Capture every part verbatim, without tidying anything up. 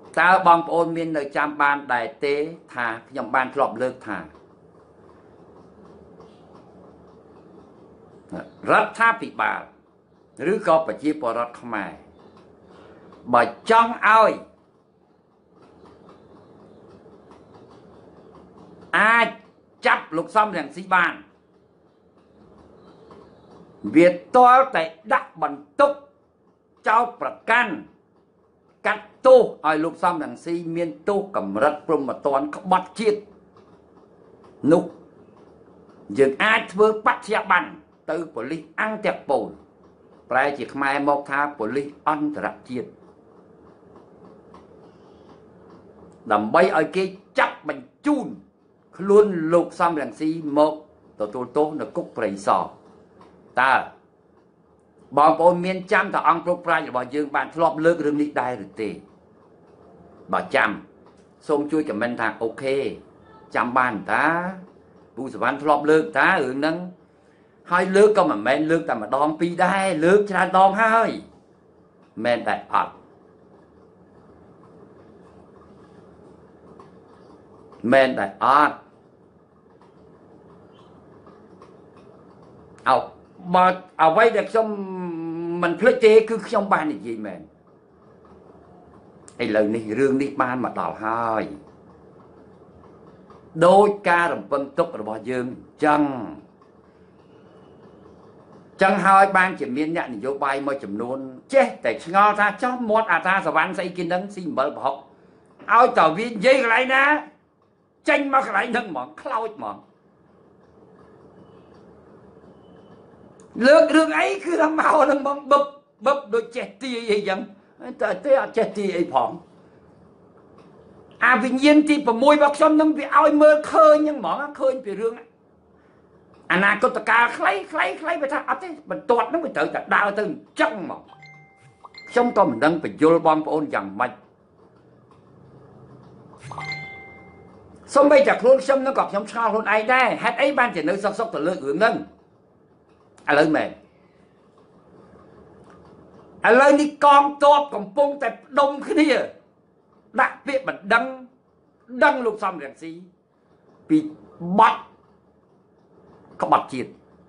ตาบองโอนมีในจำบานได้เตะทาขยมบานครอบเลิกทารัฐาภิบาลหรือก็ประชีปรัฐขมายบ่จ้องเอาอาจับลูกซ้ำอย่างสีบานเวียดตัวแต่ดักบรรทุกเจ้าประกันกัดตู้ไอ้ลูกซ้ำอย่างสีเมียนตู้กับรัฐปรมตอนเขาบัดชีดนุกยังอาจเพื่อปัจเจบันtừ police ăn tiệc bồn, phải chỉ khai một tha police ăn tật chiết, đầm bay ở cái chắc mình chun, luôn lục xăm đằng xi một, tổ tổ tổ nó cúc phải sò, ta, bọn bồn miền chăm thằng ăn cúc phải bọn dương bạn lọp lơ cái đường đi đai được tê, bà chăm, xong chui cả mình thằng ok, chăm bàn ta, bu sờ bàn lọp lơ ta ừ nâng hai lướtก็มันแมนเลือกแต่มาดองปีได้เลือกชนะดองให้แมนแต่ผัดแมนแต่อาดเอามาเอาไว้เด็กชมมันเพลิดเจคือชมบ้านนี่จีแมนไอ้เลยนี่เรื่องนี้บ้านมาต่อให้โดยการรำพึงตุกระบยืมจังจังหอยบางจะมีเนี่ยนโยบายมาจำนวนเจ๊แต่งอท่าชอบมดอาท่าสวรรค์ใส่กินนั้นสิเบอร์บอกเอาต่อวินยี่อะไรนะจังมาอะไรนั่งหมอนเคล้าหมอนเลือกเรื่องไอ้คือทำเมาทั้งบังบึบบึบโดยเจตีไอ้ยังแต่เตี้ยเจตีไอ้ผองอาวิญญาณที่ประมวยบอกชมต้องไปเอาเมื่อเคยยังหมอนเคยไปเรื่องอนาคตการใครใครใครไปทำอะไรมันตรวจนั่งไปเจอจากดาวตึงจังหมดช่องต้มนั่งไปโยนบอลโอนอย่างมันสมัยจากรุ่นช่องนั่งกับช่องชาวรุ่นไอ้ได้ฮัดไอ้บ้านจะนึกซอกซอกตัวเลือกอื่นนั่งอะไรแม่อะไรนี่กองตัวของปงแต่ดมขึ้นนี่ดักเปียมันดังดังลูกซ้ำแรงซีปีบัดเขาบัดจีด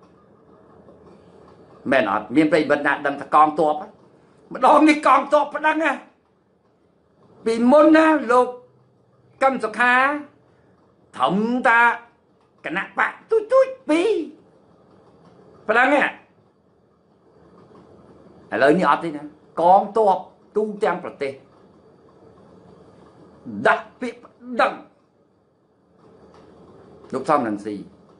แม่นอดมีไปบรรดาดังตะกองตัวปะมาดองนี่กองตัวปะดังไงปีมุนนะลูกกำสขาถมตากระนักปะตุ้ยตุ้ยปีปะดังไงอะไรนี่อดนี่นะกองตัวตู้แจงประเทศดักปีดังลูกซ้ำนังซี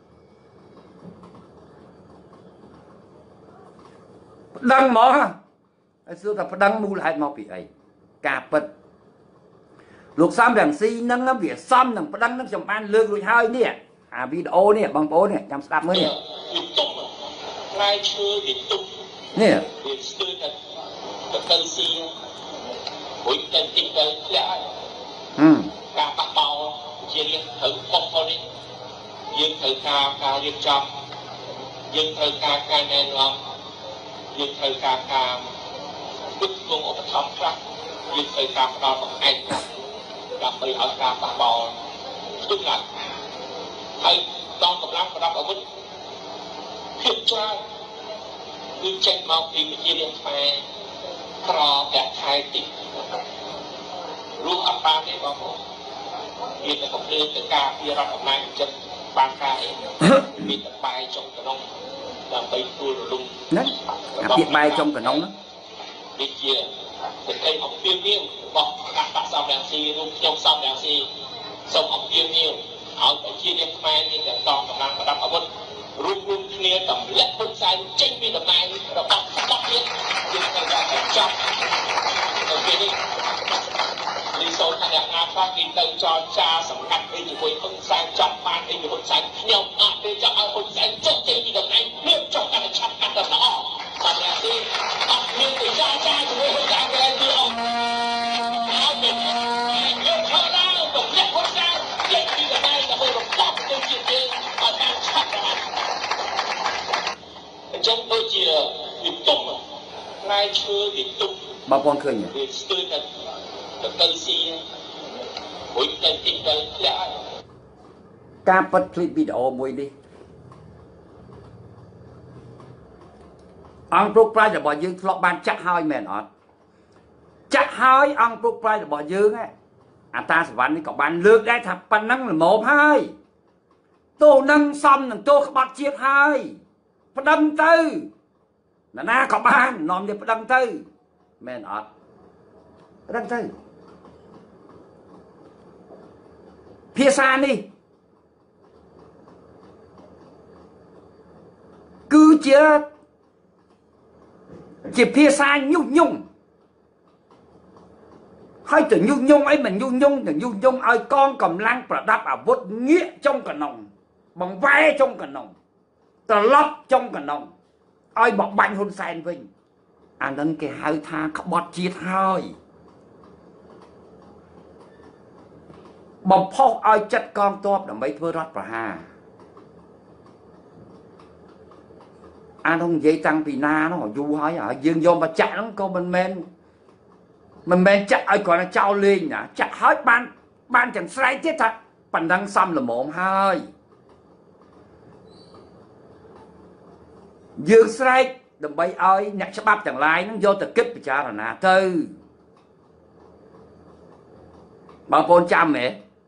ดังหมอไอ้เสื้อแต่ดังมูลายมาปีไอ้กาปิดลูกซ้ำดังซีนั่งน้ำเบียซ้ำนั่งดังนั่งจมบ้านเลือกลุยห้อยเนี่ยอ่าวิดีโอเนี่ยบางโป้เนี่ยจำสตับมั้ยเนี่ยลายชื่อวิตุ้มเนี่ยตะเกียงซีหุ่นเต็มติ๊กเลยแค่อืมกาปะเบาเยี่ยงถึงคมเขาดิยืนถือกาการยืนจำยืนถือกาการแน่นอนยืนถือกาการตึกลงอุปถัมภ์ครับยืนถือกาเราของไอ้ครับกลับไปเอากาปะเบาทุกหลักให้ต้องกำลังประดับอาวุธเพียบใจยืนเช็คมาปีมีเรียนไปครอแบบไทยติดรู้อัปปาได้บ้างยืนแต่ผมเรื่องแต่กาที่เราทำงานจะบางกายมีแต่ใบจงกระนองตามไปตัวลุงนั่นติดใบจงกระนองนะดิเจียแต่ใครออกเปรี้ยวเปรี้ยวบอกการตัดสามแดงซีลุงยกสามแดงซีส่งออกเปรี้ยวเปรี้ยวเอาไปชี้เรียกแม่นี่แต่ตองกำลังประดับอาวุธรุ่งรุ่งเคลียร์กับเล็กคนใจเจ๊งมีแต่นายระบบตัดเลี้ยงยืนแต่แบบจับโอเคนี่รีโซนขนาดงานภาคอินเตอร์จอจาสำคัญไอ้อยู่บนคนใจจับมาไอ้อยู่บนใจเนี่ยอาจจะเอาคนใจเจ๊งเจ๊งมีแต่นายเรื่องจบการชับกันแต่ละอ้อตอนนี้ที่ตัดเลี้ยงแต่จ้าจ้าอยู่บนคนใจแรงดีออกเอาเป็นเรื่องเขาเล่าบอกเล็กคนใจเจ๊งมีแต่นายแต่บนระบบตัวจริงๆเอาการชับกันจังโดยเจียวิตุ้มนายชื่อวิตุ้มบางคนเคยเนี่ยទៅស៊ីមួយទៅទីទៅធ្លាក់ការប៉ັດคลิปវីដេអូមួយនេះអង្គព្រឹកប្រាជ្ញរបស់យើងធ្លាប់បានចាក់ហើយមែនអត់ចាក់ហើយអង្គព្រឹកប្រាជ្ញរបស់យើងអាតាសវណ្ណនេះក៏បានលើកដែរថាប៉ុណ្ណឹងល្មមហើយទោសនឹងសមនឹងទោសក្បត់ជាតិហើយប្តឹងទៅណាណាក៏បាននាំទៅប្តឹងទៅមែនអត់ប្តឹងទៅភាសានេះគឺជាជាភាសាញុះញង់ហើយទៅញុះញង់អីមិនញុះញង់ទៅញុះញង់ឲ្យកងកម្លាំងប្រដាប់អាវុធងាកចុងកណ្ដុងបង្វែរចុងកណ្ដុងត្រឡប់ចុងកណ្ដុងឲ្យបបាញ់ហ៊ុនសែនវិញអានឹងគេហៅថាក្បត់ជាតិហើយបំផុសឲ្យចិត្តកងទ័ពដើម្បីធ្វើរដ្ឋប្រហារអានោះនិយាយតាំងពីណានោះយូរហើយហើយយើងយកមកចាក់ហ្នឹងក៏មិនមែនមិនមែនចាក់ឲ្យគ្រាន់តែចោលលេងណាចាក់ឲ្យបានបានទាំងស្រែកទៀតថាប៉ណ្ណឹងសំល្មមហើយយើងស្រែកដើម្បីឲ្យអ្នកច្បាប់ទាំងឡាយហ្នឹងយកទៅគិតពិចារណាទៅបងប្អូនចាំហ៎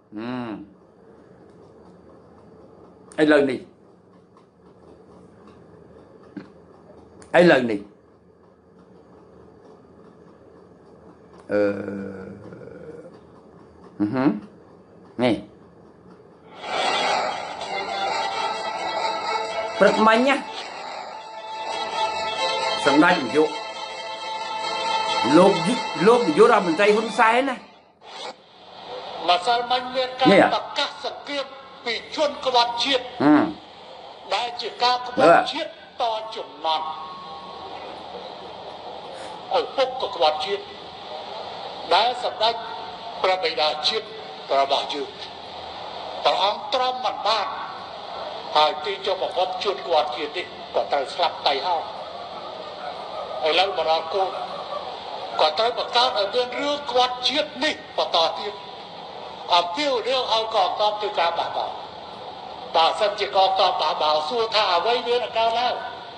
អឺឥឡូវនេះឥឡូវនេះអឺអឺហឹមនេះព្រឹកមិញណាសម្ដេចនាយកលោកលោកនាយករដ្ឋមន្ត្រីហ៊ុនសែនណាម្សិលមិញមានការប្រកាសសង្គ្រាមពីជនក្បត់ជាតិដែលជាការក្បត់ជាតិតចំណន់ឪពុកក៏ក្បត់ជាតិដែលសម្ដេចព្រះបិតាជាតិរបស់យើងព្រះអង្គទ្រាំមិនបានហើយទីចុះបង្កប់ជនក្បត់ជាតិនេះក៏ត្រូវស្លាប់តៃហើយឥឡូវបរិយាកូនក៏ត្រូវបង្កើតឲ្យមានរឿងក្បត់ជាតិនេះបន្តទៀតអំពីរឿងឲ្យកងទ័ពធ្វើការបះបោរបើសិនជាកងទ័ពបះបោរសួរថាអ្វីវានឹងកើតឡើង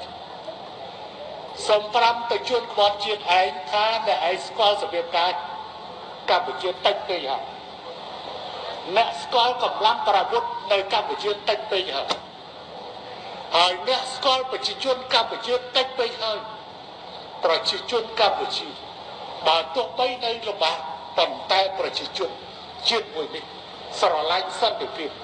សំប្រាំទៅជួនក្បត់ជាតិឯងថាអ្នកឯងស្គាល់របៀបការកម្ពុជាតិចពេកហើយអ្នកស្គាល់កម្លាំងប្រវត្តិនៅកម្ពុជាតិចពេកហើយហើយអ្នកស្គាល់ប្រជាជនកម្ពុជាតិចពេកហើយប្រជាជនកម្ពុជាបើទោះបីនៅលំបាកប៉ុន្តែប្រជាជនជាតិមួយនេះស្រឡាញ់សន្តិភាព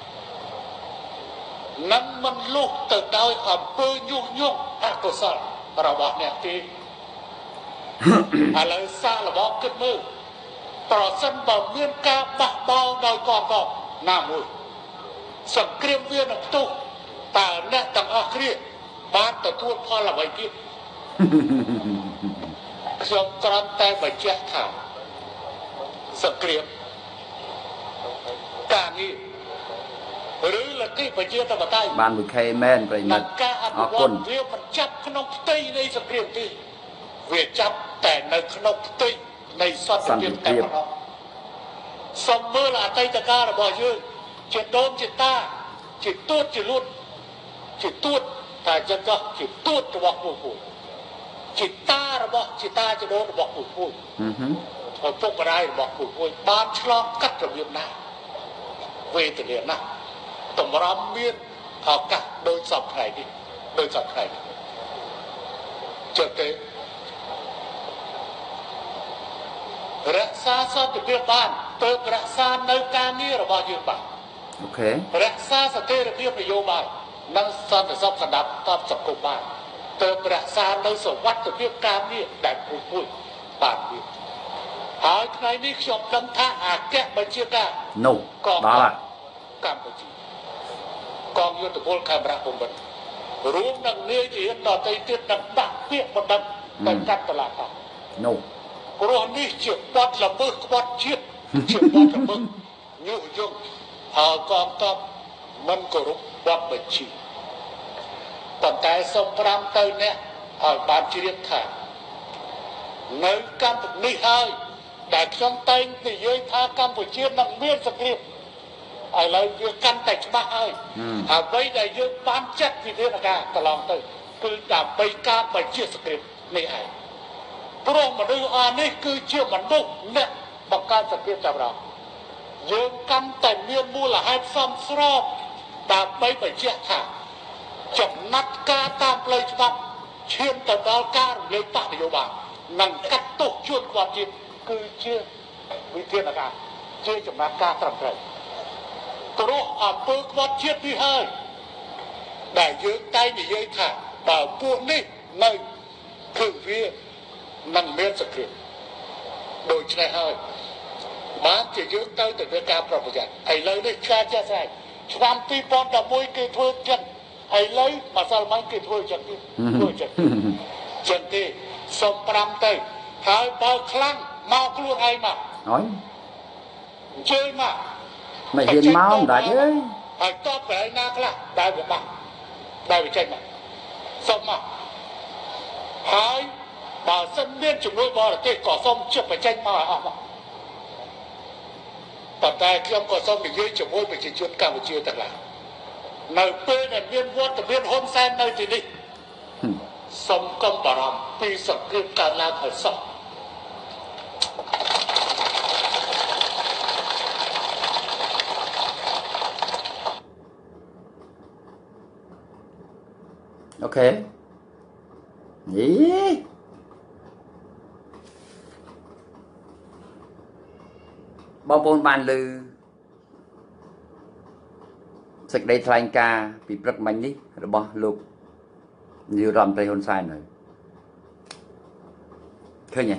នឹងមិនលុះទៅដោយអំពើញុះញង់អកុសលរបស់អ្នកទេឥឡូវសាកល្បងគិតមើលប្រសិនបើមានការបះបោរដោយកងទ័ពណាមួយសង្គ្រាមវានឹងផ្ទុះតើអ្នកទាំងអស់គ្នាបានទទួលផលអ្វីទៀតខ្ញុំគ្រាន់តែបញ្ជាក់ថាសង្គ្រាមការងារឬលទ្ធិប្រជាធិបតេយ្យបានមួយខេមែនប្រិមិត្តអរគុណវាមិនចាប់ក្នុងផ្ទៃនៃសង្គ្រាមទេវាចាប់តែនៅក្នុងផ្ទៃនៃសន្តិភាពតែប៉ុណ្ណោះសូមមើលអតីតកាលរបស់យើងជាដូនជាតាជាទួតជាលួតជាទួតតែចឹងក៏ជាទួតរបស់ពូពូជាតារបស់ជាតាជាដូនរបស់ពូពូអឺហឺឪពុកម្ដាយរបស់ពូពូបានឆ្លងកាត់របៀបណាវេទនាណាស់តម្រាំមានឱកាសដោយសពថ្ងៃនេះដោយសពថ្ងៃនេះចុះទេរក្សាសន្តិភាពបានទើបរក្សានៅការងាររបស់យើងបានអូខេរក្សាស្ថិរភាពនយោបាយនិងសន្តិសុខស្ដាប់តបសង្គមបានទើបរក្សានៅសុវត្ថិភាពការងារដែលពុះពុះបានទៀតហើយថ្ងៃនេះខ្ញុំដឹងថាអគ្គបញ្ជាការនោះដល់កម្ពុជាកងយុទ្ធពលខេមរៈភូមិន្ទរួមនឹងនាយជាដតីទៀតនឹងដាក់ពាក្យបណ្ដឹងទៅកាត់តឡាការនោះព្រោះនេះជាបទល្មើសក្បត់ជាតិជាបទល្មើសញុះញង់ហើយកងទ័ពមិនគោរពបទបញ្ជាប៉ុន្តែសូមប្រាំទៅអ្នកឲ្យបានជ្រាបថានៅកម្ពុជានេះហើយដែលខ្ញុំតែងនិយាយថាកម្ពុជានឹងមានសង្គ្រាមឥឡូវវាកាន់តែច្បាស់ហើយអ្វីដែលយើងបានចាត់វិធានការកន្លងទៅគឺដើម្បីការបញ្ជាសង្គ្រាមនេះឯងព្រោះមនុស្សអស់នេះគឺជាមនុស្សអ្នកបង្កើតសង្គ្រាមចាប់រងយើងកាន់តែមានមូលហេតុសមស្របដើម្បីបញ្ជាក់ថាចំណាត់ការតាមផ្លូវច្បាប់ឈានទៅដល់ការរំលែកបកនយោបាយនិងកាត់ទោសជួនគាត់ទៀតគឺជាវិធានការជាចំណាត់ការត្រឹមត្រូវព្រោះអំពើក្បត់ជាតិនេះហើយដែលយើងតែនិយាយថាបើពួកនេះនៅគឺវាមិនមានសង្គ្រាមដូច្នេះហើយបានជាយើងទៅទៅលើការប្រប្រយ័ត្នឥឡូវនេះការចេះស្អែកឆ្នាំពីរពាន់ដប់មួយគេធ្វើចឹងឥឡូវម្សិលមិញគេធ្វើចឹងទៀតធ្វើចឹងចឹងទេសុំប្រាំទៅហើយបើខ្លាំងមកខ្លួនឯងមកអើយអញ្ជើញមកមិនហ៊ានមកមិនដាច់ទេហើយតបទៅឯណាខ្លះដែលវាបាក់ដែលវាចេញមកសុំមកហើយបើសិនមានជំនួយបរទេសក៏សូមជិះបញ្ចេញមកឲ្យអស់មកប៉ុន្តែខ្ញុំក៏សូមនិយាយជាមួយប្រជាជនកម្ពុជាទាំងឡាយនៅពេលដែលមានវត្តមានហ៊ុនសែននៅទីនេះសូមកុំបារម្ភពីសង្គ្រាមកើតឡើងឲ្យសោះអូខេយីបងប្អូនបានឮសេចក្តីថ្លែងការណ៍ពីព្រឹកមិញនេះរបស់លោកនាយករដ្ឋមន្ត្រីហ៊ុនសែនហើយឃើញទេ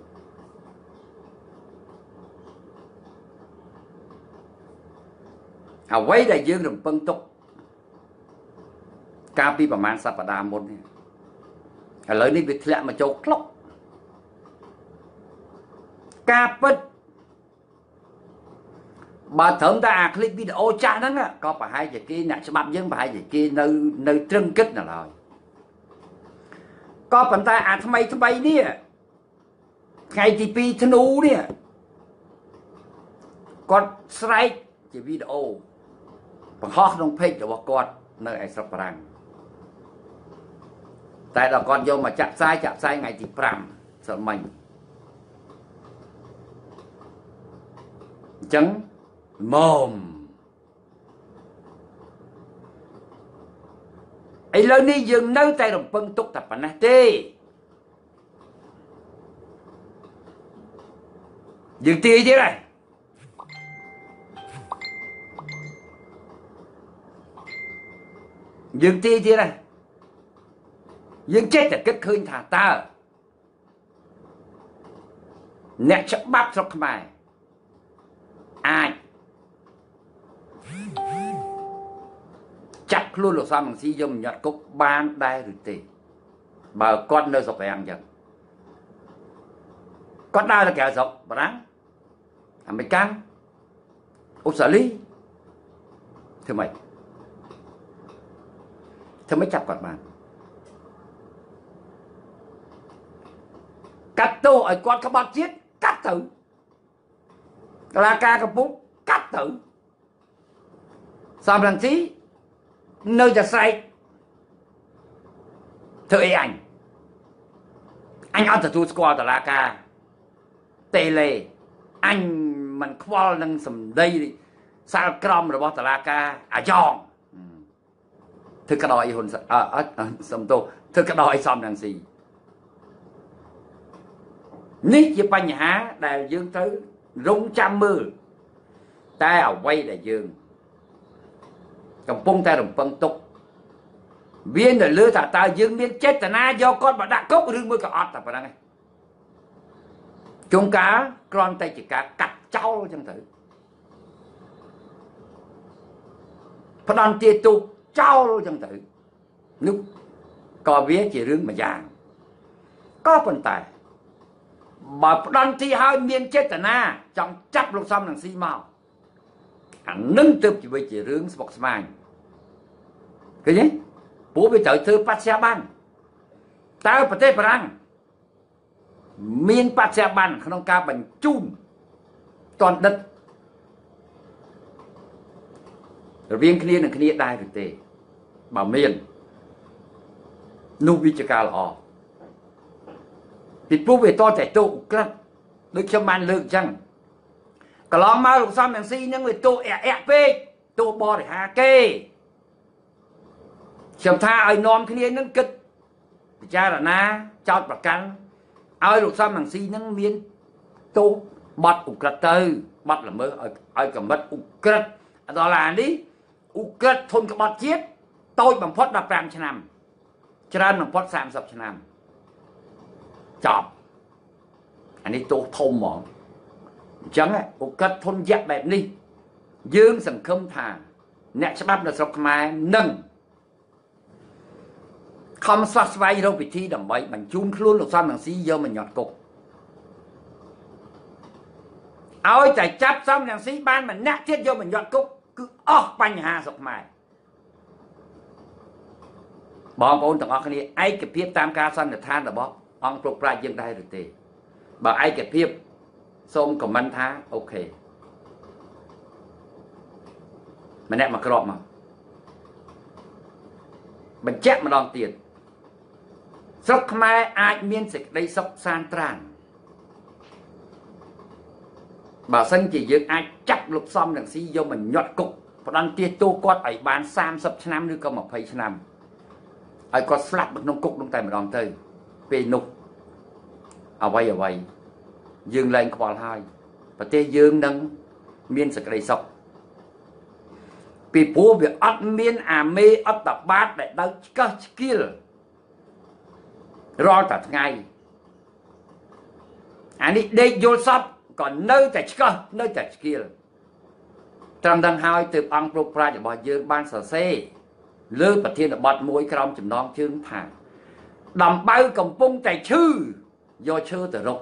អ្វីដែលយើងរំពឹងទុកកាលពីប្រហែលសប្តាហ៍មុននេះឥឡូវនេះវាធ្លាក់មកចូលក្លុកការពិតបើត្រឹមតែអាคลิปវីដេអូចាស់ហ្នឹងក៏ប្រហែលជាគេអ្នកច្បាប់យើងប្រហែលជាគេនៅនៅត្រឹងគិតនៅឡើយក៏ប៉ុន្តែអាថ្មីថ្មីនេះថ្ងៃទីពីរធ្នូនេះគាត់ស្រែកជាវីដេអូបង្ហោះក្នុងเพจរបស់គាត់នៅឯស្រុកបារាំងតែដល់គាត់យកមកចាក់ផ្សាយចាក់ផ្សាយថ្ងៃទីប្រាំសិលមិញអញ្ចឹងមុំឥឡូវនេះយើងនៅតែរំពឹងទុកតែប៉ុណ្ណេះទេយើងទាយទៀតហើយយើងទាយទៀតហើយយើងចេះតែគិតឃើញថាតើអ្នកច្បាប់ស្រុកខ្មែរអាចចាប់ខ្លួនលោកសំរងស៊ីយកញ៉ាត់គុកបានដែរឬទេបើគាត់នៅស្រុករាំងអញ្ចឹងគាត់ដើរទៅក្រៅស្រុកបារាំងអាមេរិកអូស្ត្រាលីធ្វើម៉េចធ្វើម៉េចចាប់គាត់បានកាត់ទោសឲ្យគាត់ក្បត់ជាតិកាត់ទៅតុលាការកំពូលកាត់ទៅសំរងស៊ីនៅតែស្រែកធ្វើអីអញអញអត់ទទួលស្គាល់តុលាការតេឡេអញមិនខ្វល់នឹងសម្ដីសាលក្រមរបស់តុលាការអាយ៉ងធ្វើក្តោយហ៊ុនអត់សំទោធ្វើក្តោយសំរងស៊ីនេះជាបញ្ហាដែលយើងត្រូវរងចាំមើលតែអ្វីដែលយើងកំពុងតែរំពឹងទុកវានៅលើថាតើយើងមានចេតនាយកគាត់មកដាក់គុកឬមួយក៏អត់តែប៉ុណ្្នឹងឯងជួនកាលគ្រាន់តែជាការកាត់ចោលអញ្ចឹងទៅផ្ដន់ទាទូចោលអញ្ចឹងទៅនោះក៏វាជារឿងមួយយ៉ាងក៏ប៉ុន្តែបើផ្ដន់ទីឲ្យមានចេតនាចង់ចាប់លោកសំរងស៊ីមកអានឹងទើបជារឿងស្មុគស្មាញឃើញទេពួកវាត្រូវធ្វើបច្ចាបានតើប្រទេសបារាំងមានបច្ចៈបានក្នុងការបញ្ជូនតនដិតរវាងគ្នានឹងគ្នាដែរឬទេបើមាននោះវាជាការល្អពីព្រោះវាតតែតោក្រិតដូចខ្ញុំបានលើកអញ្ចឹងកន្លងមកលោកសំរងស៊ីហ្នឹងវាតោអែអែពេកតោបរិហាគេខ្ញុំថាឲ្យនាំគ្នានឹងគិតពិចារណាចោតប្រកាន់ឲ្យលោកសំរងស៊ីនឹងមានទោសបាត់ឧក្រិដ្ឋទៅបាត់ល្មើសឲ្យឲ្យកំណត់ឧក្រិដ្ឋដល់ឡានេះឧក្រិដ្ឋធនក្បត់ជាតិតូចបំផុតដប់ប្រាំឆ្នាំច្រើនបំផុតសាមសិបឆ្នាំចប់អានេះទោសធំហ្មងអញ្ចឹងឧក្រិដ្ឋធនយៈបែបនេះយើងសង្ឃឹមថាអ្នកច្បាប់នៅស្រុកខ្មែរនឹងខំស្វាស្វែងរកវិធីដើម្បីបញ្ជូនខ្លួនលោកសំរងស៊ីយកមកញាត់គុកឲ្យតែចាប់សំរងស៊ីបានម្នាក់ទៀតយកមកញាត់គុកគឺអស់បញ្ហាស្រុកខ្មែរបងប្អូនទាំងអស់គ្នាឯកភាពតាមការសន្និដ្ឋានរបស់អង្គប្រប្រាជ្ញយើងដែរឬទេបើឯកភាពសូមខមមិនថាអូខេម្នាក់មកក្របមកបញ្ជាក់ម្ដងទៀតស្រុកខ្មែរអាចមានសេចក្តីសុខសានត្រានបើសិនជាយើងអាចចាប់លោកសំរងស៊ីយកមកញាត់គុកផ្ដន្ទាទោសគាត់ឲ្យបានសាមសិបឆ្នាំឬក៏ម្ភៃឆ្នាំឲ្យគាត់ស្លាប់នៅក្នុងគុកនោះតែម្ដងទៅពេលនោះអ្វីអ្វីយើងលែងខ្វល់ហើយប្រទេសយើងនឹងមានសេចក្តីសុខពីព្រោះវាអត់មានអាមេអត្តបាតដែលដើរឆ្កឹះឆ្កៀលរាល់តែថ្ងៃអានេះដេកយល់សពក៏នៅតែឆ្កឹះនៅតែឆ្កៀលត្រឹមដឹងហើយទើបអង្គប្រប្រាជ្ញរបស់យើងបានសរសេរលើប្រធានបទមួយក្រោមចំណងជើងថាដំបៅកំពុងតែឈឺយកឈើទៅរក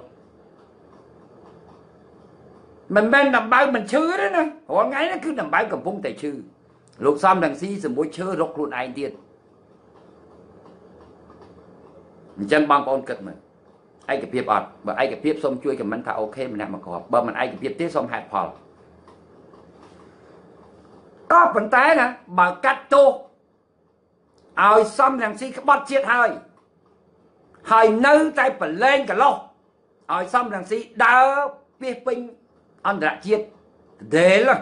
មិនមែនដំបៅមិនឈឺទេណារាល់ថ្ងៃនេះគឺដំបៅកំពុងតែឈឺលោកសំរងស៊ីសមួយឈើរកខ្លួនឯងទៀតអញ្ចឹងបងប្អូនគិតមើលឯកភាពអត់បើឯកភាពសូមជួយខមមិនថាអូខេម្នាក់មកគ្រាប់បើមិនឯកភាពទេសូមហេតុផលក៏ប៉ុន្តែណាបើកាត់ទោសឲ្យសំរងស៊ីក្បត់ជាតិហើយហើយនៅតែប្រឡែងកន្លោះឲ្យសំរងស៊ីដើរពីពេញអន្តរជាតិដេល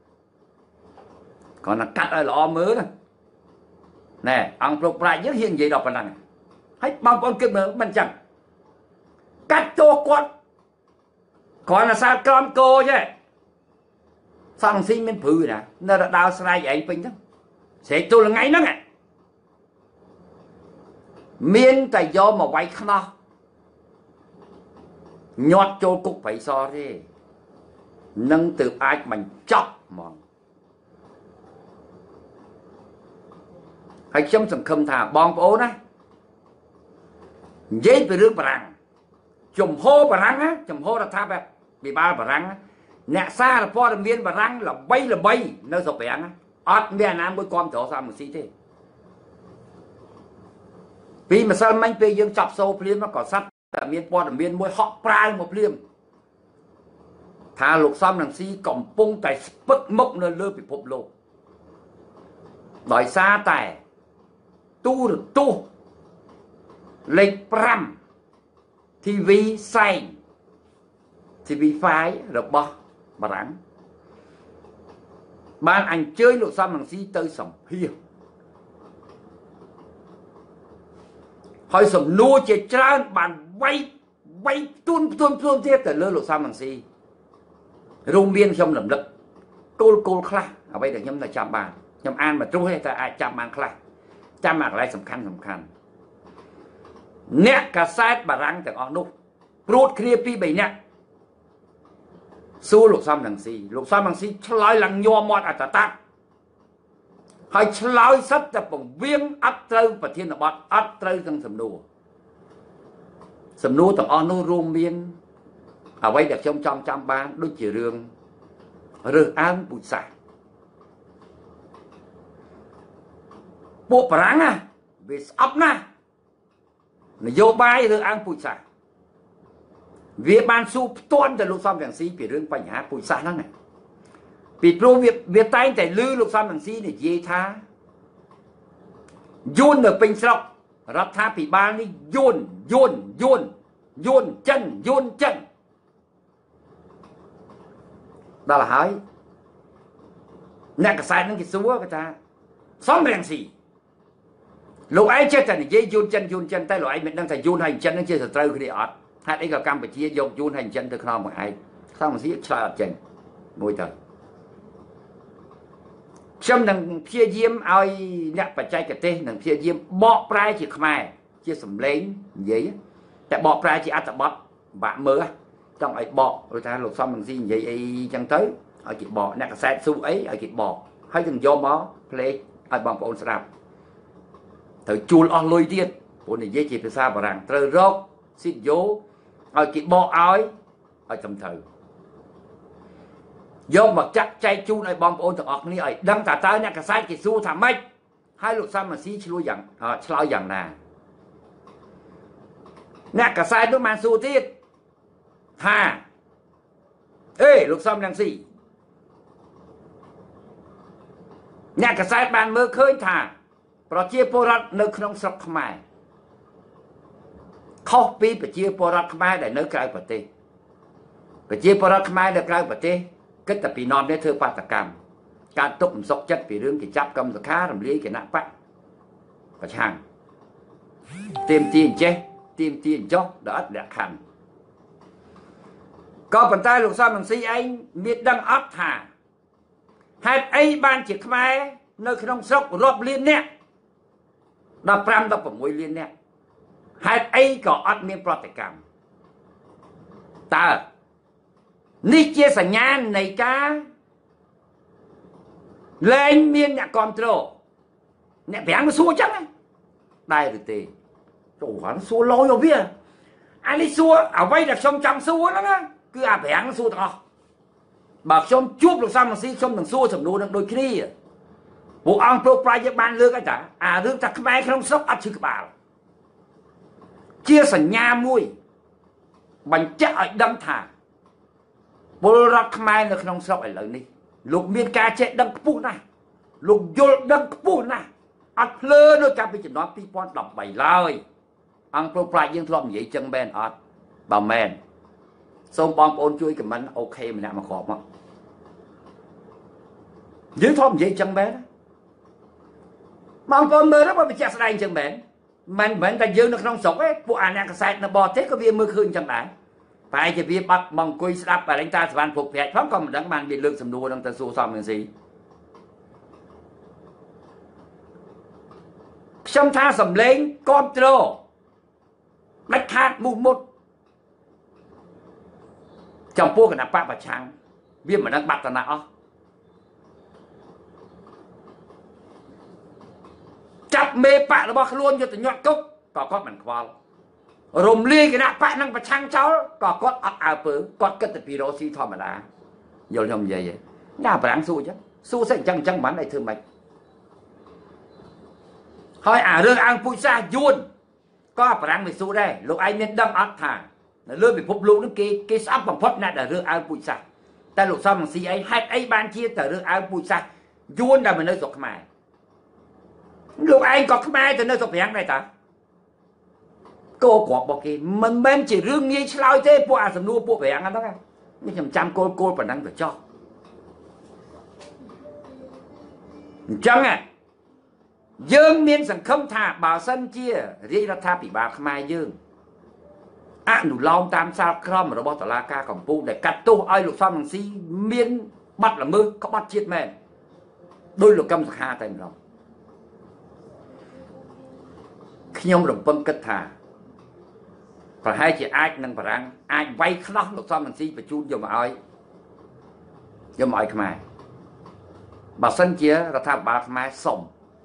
còn là cắt ở lọ mớ đó nè ông pro pra rất hiện vậy đọc bằng hết bao con kịp nữa bên chẳng cắt cho con còn là sao con cô chứ xong xin bên phừ nè nó đã đau sai vậy bình đó sẽ tôi là ngay nó nè miên tài do mà quay nó nhọt cho cục phải so đi nâng từ ai mình chọc mà hay trong sầm khâm thả bom ố đấy dễ về nước bà răng chùm hô bà răng á chùm hô là tha bẹp bị ba bà răng á nẹ xa là phó đầm viên bà răng là bay là bay nơi sọc bẻng á ọt mẹ nam với con chỗ sao một xí thế vì mà sao manh bê dương chọc sâu phim nó có sắt là miên phó đầm viên môi họ prai một phim thà lục xăm đằng xí cổng pung tài bất mốc nơi lơ bị phục lộ đòi xa tài tu được tu lịch pram ti vi xanh ti vi phái rồi bỏ bà rắn ban anh chơi lộ xăm bằng xí tới sầm hiền hỏi sầm nua chết trơn bàn vay vay tuôn tuôn tuôn tiếp từ lơ lộ xăm bằng xí rung biên trong lầm lực cô cô khla ở đây được nhâm là chạm bàn nhâm an mà trôi hay ta ai chạm bàn khla chạm bàn lại sầm khăn sầm khăn nè cả sai bà răng từ on nút rút kia pi bảy nè xua lục xăm đằng xì lục xăm đằng xì chơi lằng nhom mọt ở ta hay chơi sắt tập bằng viên ắt trâu và thiên là bọt ắt trâu trong sầm nua sầm nua từ on nút rung biên ở đây được trong trong trăm ban đôi chỉ rương rương an bụi sạch bộ răng à vì ấp na nó vô bay rương an bụi sạch Việc ban su tuân từ lúc xong vàng xí bị rương bánh há bụi xa lắm này. Bị pro việc việc tay tại lư lúc xong vàng xí này dễ tha. Dôn ở bên sọc. Rắp tha bị ban đi dôn, dôn, dôn, dôn chân, dôn chân. Đó là hỏi. Nè cả sai nó cái xúa cái ta. Xong vàng xí. Lúc ấy chết là dễ dôn chân, dôn chân. Tại lúc ấy mình đang phải dôn hành chân nó chưa thật trâu cái đi ọt. Hạt ấy là Campuchia dùng dôn hành chân từ không mà ai. Xong rồi xí chơi ọt chân. Môi trời. Trong nâng phía diêm ai nạc bà chay cả tê. Nâng phía diêm bọ prai chỉ khmai. Chia sầm lên giấy. Tại bọ prai chỉ át tập bọt. Bạn mơ. Trong ấy bọ. Rồi ta lục xong bằng gì vậy ấy chẳng tới. Ở chị bọ. Nạc sát su ấy. Ở chị bọ. Hay từng vô mó. Play. Ở bằng bộ ôn sạp. Thời chùl ổ lôi tiết. Bộ này dễ chỉ phải xa bà rằng. Trời rốt. Xin vô. Ở chị bọ áo. Ở trong thời. Vô mà chắc chay chú này bom ôn thật ọc ní ấy. Đăng tả tới nè cả sai kì xu thả mách. Hai lục xăm mà xí chú dặn. Ờ chú dặn nà. Nè cả sai tôi mang xu tiết. Thà. Ê lục xăm đang xí. Nè cả sai bàn mơ khơi thà. Pro chia bồ rật nơi không sọc khmai. Khóc bí bà chia bồ rật khmai để nơi krau bà tê. Bà chia bồ rật khmai để krau bà tê. Kết tập bị non để thơ phát tạc cam. Cả tục dọc chất vì rương thì chắp cầm rồi khá rầm lý cái nạ bắt. Và chàng. Tìm tiền chế. Tìm tiền cho. Đó ất đẹp khăn. Có phần tay lục sao bằng si anh. Miết đăng ấp thả. Hạt ấy ban chỉ khmai. Nơi không sốc rộp liên nè. Đó pram đó bằng môi liên nè. Hạt ấy có ất miên phát tạc cam. Ta ní chia sẻ nhàn này cá. Lên miên nhạc control. Nè bẻng nó xua chắc ấy. Đây rồi tì. Trời nó xua lôi rồi biết. Anh đi xua. Ở vây đặc xong trong xua đó á. Cứ à bẻng nó xua thật. Bảo xong chuốc được xong mà xí xong thằng xua xong đôi đôi khi đi. Bộ ông pro prai cho ban lương cái chả. À rương thật cái không sốc ắt chứ các bà. Chia sẻ nhà mùi. Bánh chắc ở đâm thả. Bố rắc mai nó không sốc ở lần đi. Lục miên ca chết đăng phụ này. Lục vô đăng phụ này. Ất lơ nó ca bị chừng nói tí bọn đọc bày lời. Ăn pro prai dương thọm vậy chân bên ọt. Bảo mẹn. Xong bom ôn chui cái mình ok mình nạ mà khó mà. Dương thọm vậy chân bên. Bom ôn mơ đó mà bị chạy xa chân bên. Mình vẫn ta dương nó không sốc ấy. Bộ ảnh nạ cái sạch nó bò thế có viên mưa khương chân đáy. Phải chỉ biết bắt mong quay sắp và đánh ta sẽ bàn phục vẹt. Không còn một đấng bàn bị lương xâm đua đang ta xua xong làm gì. Xong tha xâm lên control. Đánh khát mù một. Trong phố cái nạp bạc và trắng. Biết mà đang bắt ta nạ. Chắp mê bạc nó bác luôn cho ta nhọt cốc. Có có mình khoa. Rùm lia cái nạ bạc năng và chăng cháu. Có có ớt áo bớ. Có kết tập video si thọ mà đá. Vô không vậy vậy. Nà bà đáng xui chứ. Xui sẽ chẳng chẳng bắn này thương mạch. Hỏi à rương ăn bụi xa dùn. Có bà đáng bị xui đây. Lúc anh nên đăng ớt thả. Lương bị phúc lũ nó kê. Kê sắp bằng phất nạ đã rương ăn bụi xa. Ta lúc sau bằng si ấy. Hãy ấy ban chia tờ rương ăn bụi xa. Dùn đã mà nơi sọc khmai. Lúc anh có khmai từ nơi sọc vẹn này ta. Cô quả bỏ kì. Mình bên chỉ rương nghi lôi thế. Bộ à sầm nua bộ vẹn ăn đó nghe. Nhưng chăm chăm cô cô bà năng phải cho. Chẳng à. Dương miên sẵn không thả bảo sân chia. Rì ra thả bị bà khmai dương. À nụ lòng tam sao khrom rồi bỏ tỏ la ca cổng phụ. Để cắt tu ai lục xong bằng si. Miên bắt là mơ. Có bắt chết mẹn. Đôi lục cầm sạc hà tay mình lòng. Khi nhông đồng phân kết thả. Và hai chị ai năng bà răng. Ai vay khóc lục xong bằng si. Và chun vô mà ai. Vô mà ai khmai. Bảo sân chia ra thả bà khmai sống.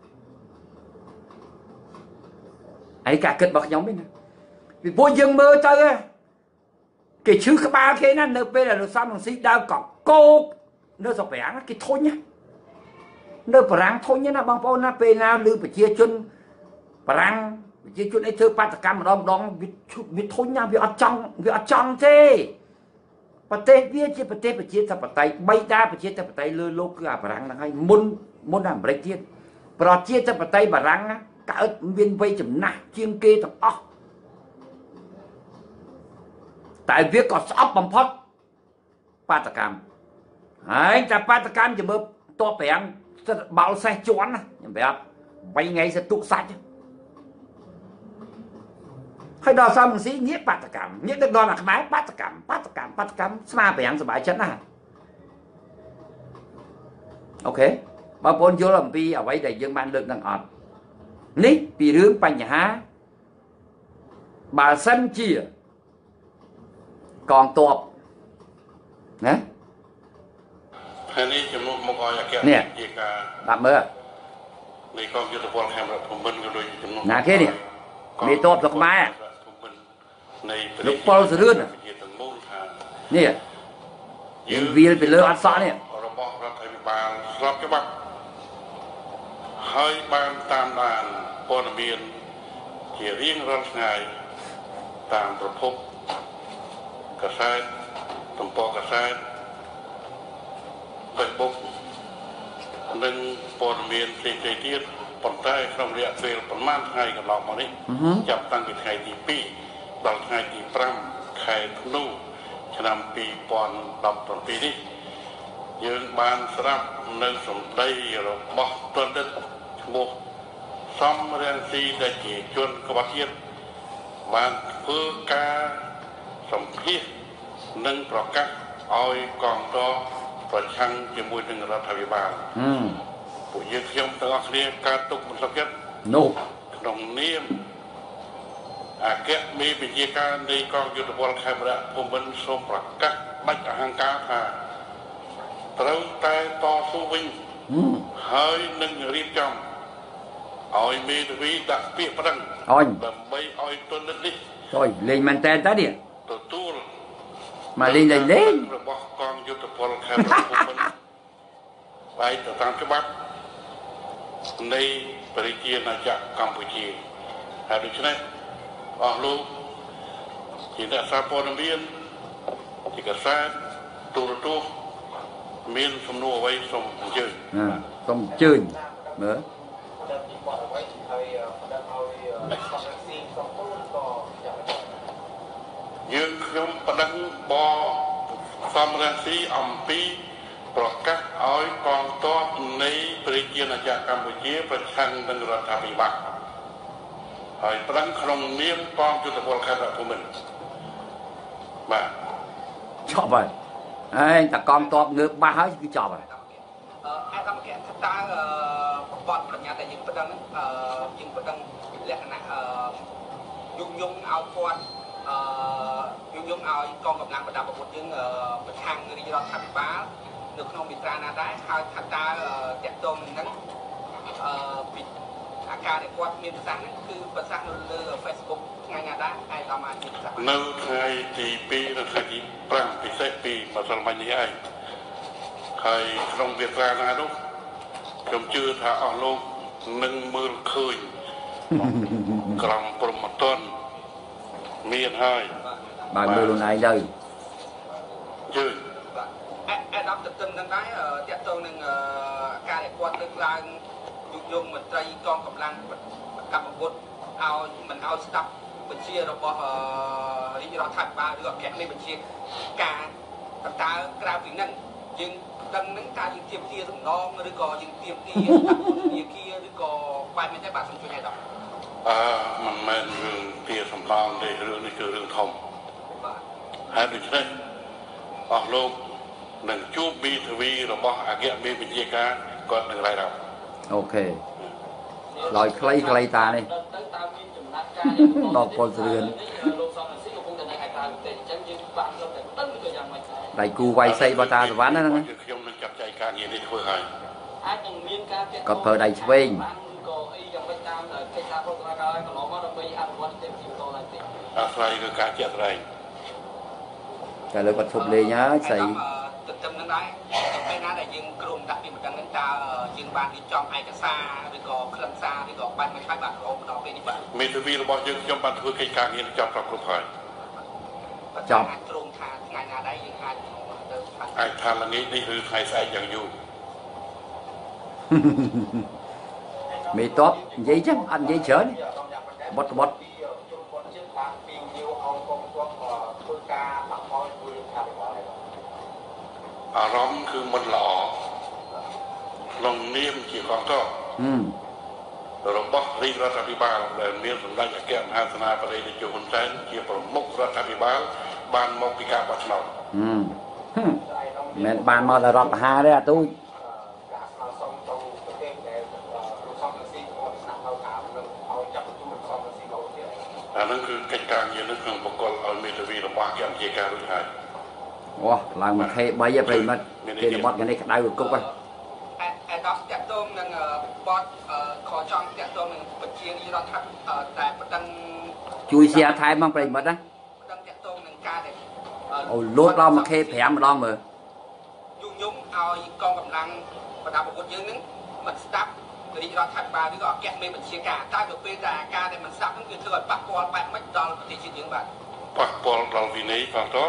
Ấy cả kết bọc nhóm bên này. Vì vô dân mơ tới á. Cái chữ cái ba thế này. Nơi bên là lục xong bằng si. Đau có cô. Nơi dọc vẽ cái thôi nhá. Nơi bà răng thôi nhá. Bằng phố nà bê nào lưu bà chia chân. Bà răng. ជាជនអីធ្វើបាតកម្មម្ដងម្ដងវាវាធុញណាវាអត់ចង់វាអត់ចង់ទេប្រទេសវាជាប្រទេសប្រជាធិបតេយ្យបីតាប្រជាធិបតេយ្យលើโลกគឺអាបារាំងហ្នឹងហើយមុនមុនអាមេរិកទៀតប្រជាធិបតេយ្យបារាំងកើតមានវ័យចំណាស់ជាងគេទាំងអស់តែវាក៏ស្អប់បំផុតបាតកម្មហើយតែបាតកម្មជំរឿតបប្រាំងសិតបោលសេះជន់ណាខ្ញុំប្រាប់បីថ្ងៃសិតទុកសាច់ហើយដល់សំស៊ីញាកបាតកម្មញាកទៅដល់អាខ្មែរបាតកម្មបាតកម្មបាតកម្មស្មាប្រាំងសុបាយចិត្តណាអូខេបងប្អូនយល់អំពីអ្វីដែលយើងបានលើកនឹងអត់នេះពីរឿងបញ្ហាបើសិនជាកងទ័ពណាហើយនេះជំនួសមកឲ្យអគ្គជាការដាក់មើលនៃកងយុទ្ធពលខេមរៈភូមិន្ទក៏ដូចជំនួសណាគេនេះមេទ័ពទៅខ្មែរនៃលោកប៉ុលសរឿនជាទាំងមូលថានេះយើងវាលពីលើអត់សក់នេះរបស់រដ្ឋាភិបាលស្របច្បាប់ហើយបានតាមដានព័ត៌មានជារៀងរាល់ថ្ងៃតាមប្រភពកាសែតទំព័រកាសែត Facebook និងព័ត៌មានផ្សេងៗទៀតប៉ុន្តែក្នុងរយៈពេលប្រមាណថ្ងៃកន្លងមកនេះចាប់តាំងពីថ្ងៃទីពីរដល់ថ្ងៃទីប្រាំខែធ្នូឆ្នាំពីរពាន់ដប់ប្រាំពីរនេះយើងបានស្ដាប់នៅសម្ដីរបស់ទណ្ឌិតឈ្មោះសំរាំងស៊ីដែលជាជនក្បត់ជាតិបានធ្វើការសម្ភាសនិងប្រកាសឲ្យកងទ័ពប្រឆាំងជាមួយនឹងរដ្ឋាភិបាលពួកយើងខ្ញុំទាំងអស់គ្នាការទុកមិនសុខចិត្តនោះក្នុងនាមអគ្គមេបញ្ជាការនៃកងយុទ្ធពលខេមរៈភូមិន្ទសូមប្រកាសដាច់អហង្ការថាត្រូវតែតស៊ូវិញហើយនឹងរៀបចំឲ្យមេធាវីដាក់ពាក្យប្តឹងដើម្បីឲ្យទណ្ឌិតនេះចុយលេងមែនតើតើនេះទទួលមកលេងលេងលេងរបស់កងយុទ្ធពលខេមរៈភូមិន្ទបែបទៅតាមច្បាប់នៃប្រជាណាចក្រកម្ពុជាហើយដូច្នេះអស់លោកជាអ្នកសារព័ត៌មានជាកាសែតទូរទស្សន៍មានសំណួរអ្វីសូមអញ្ជើញសូមអញ្ជើញមើលយើងខ្ញុំបដិងបសំរាំងស៊ីអំពីប្រកាសឲ្យកងទ័ពនៃប្រជាណាចក្រកម្ពុជាប្រឆាំងនឹងរដ្ឋាភិបាលហើយប្រឹងក្នុងនាមកងយុទ្ធពលខេមរៈភូមិន្ទបាទចប់ហើយហើយតែកងទ័ពងើបបាសហើយគឺចប់ហើយអឺអាកម្មកថាតើប្រព័ន្ធប្រញ្ញាដែលយើងប្រដឹងអឺយើងប្រដឹងលក្ខណៈអឺយុយងឲ្យគាត់អឺយុយងឲ្យកងកម្លាំងប្រដាប់អាវុធយើងប្រឆាំងរាជរដ្ឋាភិបាលនៅក្នុងវិត្រាណាដែរហើយថាតើតកតងនឹងអឺពីអាការដែលគាត់មានប្រសាសន៍ហ្នឹងគឺប្រសាសន៍នៅលើ Facebook ថ្ងៃណាដែរឯកឧត្តមអាចមានប្រសាសន៍នៅថ្ងៃទីពីរនិងថ្ងៃទីប្រាំពិសេសពីម្សិលមិញនេះឯងហើយក្នុងវិត្រាណានោះខ្ញុំជឿថាអស់លោកនឹងមើលឃើញក្រមព្រហ្មទណ្ឌមានហើយបានមើលខ្លួនឯងទៅជឿអេដាប់ទៅទឹមនឹងដែរតកតងនឹងការដែលគាត់លើកឡើងយុយងមន្ត្រីកងកម្លាំងកម្មអាវុធឲ្យមិនឲ្យស្ដាប់បញ្ជារបស់រាជរដ្ឋាភិបាលឬអគ្គមេបញ្ជាការតើក្រៅពីហ្នឹងយើងដឹងហ្នឹងតើយើងទៀមទាសំណងឬក៏យើងទៀមទាដាក់ពន្ធនាគារឬក៏បែបនេះទេបាទសូមជួយឲ្យដល់អឺមិនមែនរឿងទាសំណងទេរឿងនេះគឺរឿងធំបាទហើយដូច្នេះអស់លោកនឹងជួបមេធាវីរបស់អគ្គមេបញ្ជាការគាត់នឹងរ៉ាយរ៉ាប់អូខេឡយខ្លីខ្លីតានេះទៅតើមានចំណាត់ការដល់ពលសរឿនលោកសំរាសីកំពុងតែនៅឯក្រៅប្រទេសអញ្ចឹងយើងបានទៅតែដឹងក៏យ៉ាងម៉េចដែរដៃគូវាយសីរបស់តាសវណ្ណហ្នឹងខ្ញុំនឹងចាត់ចែងការងារនេះធ្វើហើយអាចនឹងមានការគាត់ប្រើដៃឆ្វេងក៏អីយ៉ាងម៉េចតាមកិច្ចការប្រតិបត្តិការកន្លងមកដើម្បីអនុវត្តទេពីបន្តឡើងទៀតអាស្រ័យលើការជាក់ស្ដែងតែលើគាត់ឈប់លេងហើយស្អីទៅទៅនឹងដែរទៅពេលថ្ងៃណាដែលយើងក្រុមដាក់ពីម្ដងហ្នឹងតើយើងបានរៀបចំឯកសារឬក៏ខ្លឹមសារឬក៏បែបមួយខ្លះបាទរហូតដល់ពេលនេះបាទមេធាវីរបស់យើងខ្ញុំបានធ្វើកិច្ចការងារចាប់គ្រប់ហើយចាប់ក្រុមថាថ្ងៃណាដែរយើងអាចទៅអាចថាល្ងាចនេះឬថ្ងៃស្អែកយ៉ាងយូរមេតបនិយាយចឹងអត់និយាយច្រើនបត់បត់អារម្មណ៍គឺមិនល្អក្នុងនាមជាកងទ័ពរបស់រាជរដ្ឋាភិបាលដែលមានសម្ដេចអគ្គមហាសេនាបតីតេជោហ៊ុនសែនជាប្រមុខរដ្ឋាភិបាលបានមកពីការបោះឆ្នោតមិនបានមកដល់រដ្ឋបហាទេអាទូអានឹងគឺកិច្ចការងារនឹងក្នុងបកគលឲ្យមេធាវីរបស់គណៈជាការរួចហើយអូឡើងមកខេបីឯប្រិមិត្តគេបត់គ្នានេះក្តៅគុកហ៎អេដល់តាក់ទងនឹងបត់ខចង់តាក់ទងនឹងពជានីរដ្ឋតែបដិងជួយសៀថែមបងប្រិមិត្តណាបដិងតាក់ទងនឹងការដែលអូលូតដល់មកខេប្រាំម្ដងមើលយុញងឲ្យកងកម្លាំងប្រដាប់អាវុធយើងនឹងមិនស្ដាប់រាជរដ្ឋាភិបាលឬក៏អគ្គមេបញ្ជាការតែទៅពេលតែការដែលមិនស្ដាប់ហ្នឹងគឺធ្វើឲ្យប៉ះពាល់បែបម៉េចដល់ប្រទេសជាតិយើងបាទប៉ះពាល់ដល់វិន័យផងត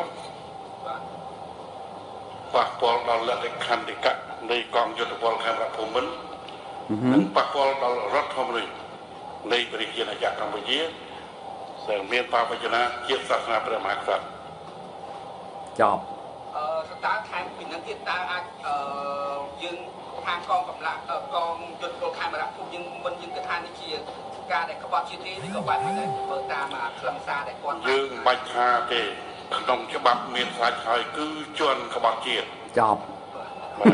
ប៉ះពាល់ដល់លក្ខខណ្ឌកៈនៃកងយុទ្ធពលខេមរភូមិន្ទនិងប៉ះពាល់ដល់រដ្ឋធម្មនុញ្ញនៃប្រជាជាតិកម្ពុជាដែលមានបព្វជិណាជាតិសាសនាព្រះមហាក្សត្រចប់អឺស្តារថែមពីនឹងទៀតតើអាចអឺយើងខាងកងកម្លាំងកងយុទ្ធពលខេមរភូមិយើងមិនយើងគិតថានេះជាការដែលក្បត់ជាតិទេឬក៏បែបហ្នឹងដែរមើលតាមខ្លឹមសារដែលគាត់យើងមិនបាច់ថាទេក្នុងច្បាប់មានស្រាច់ហើយគឺជន់ក្បត់ជាតិចប់បាទ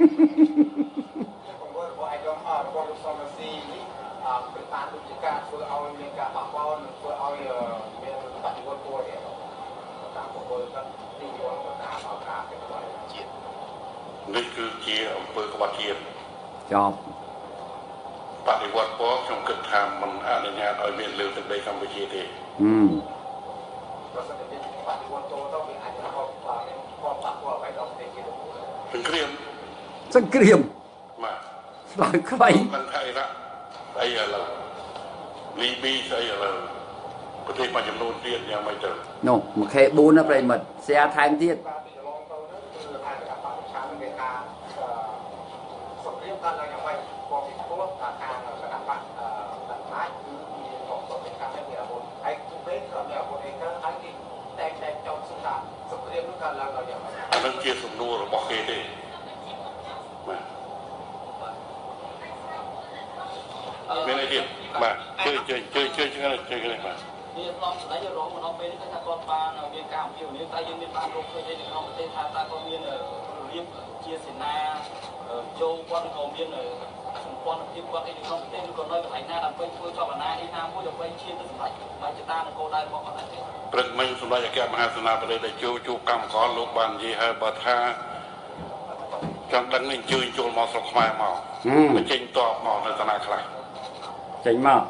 របស់ឯកឧត្តមរបស់លោកសំស៊ីនេះអឺเป็นการដូចជាការធ្វើឲ្យមានការបះបោរនិងធ្វើឲ្យមានបដិវត្តពលនេះតាមពលគាត់ទីយល់តាមឱកាសរបស់ជាតិនេះគឺជាអំពើក្បត់ជាតិចប់បដិវត្តពលខ្ញុំគិតថាមិនអនុញ្ញាតឲ្យមានលើទឹកដីកម្ពុជាទេហឹមសង្គ្រាមសង្គ្រាមបាទស្លោយខ្វៃមិនថាអ៊ីរ៉ាក់ស្អីឥឡូវលីប៊ីស្អីឥឡូវប្រទេសមួយចំនួនទៀតយ៉ាងម៉េចទៅនោះមួយខេបួនណាប្រិមិត្តសែថែមទៀតសង្គ្រាមកើតឡើងយ៉ាងម៉េចបងពីពោះថាខាងគណៈបកដាក់ផ្លាយគឺមានកងទ័ពមានការមានអាវុធហើយគឺពេលគាត់មានអាវុធឯងទៅហើយគេតែតែចោទសម្រាប់សង្គ្រាមនោះកើតឡើងយ៉ាងម៉េចអានឹងជាសំណួររបស់គេទេបាទមានអីទៀតបាទជួយជួយជួយជួយជួយជួយគ្នាបាទវាឡំស្ដីរងមកដល់ពេលនេះថាគាត់បានមានការអំពាវនាវតែយើងមានបានរកឃើញនៅក្នុងប្រទេសថាតើគាត់មានរៀបជាសេនាចូលគាត់ក៏មានសម្ព័ន្ធភាពគាត់ឯក្នុងប្រទេសឬក៏នៅកន្លែងណាដើម្បីធ្វើចលនាឯណាមួយដើម្បីឈានទៅសម្រេចបាយតានគោលដៅរបស់គាត់ដែរព្រឹកមិញសម្ដេចអគ្គមហាសេនាបតីដែលជួបជួបកម្មករលោកបាននិយាយហើយបើថាចង់ដឹងនេះអញ្ជើញចូលមកស្រុកខ្មែរមកបញ្ចេញតបមកនៅឋានៈខ្លះចេញមក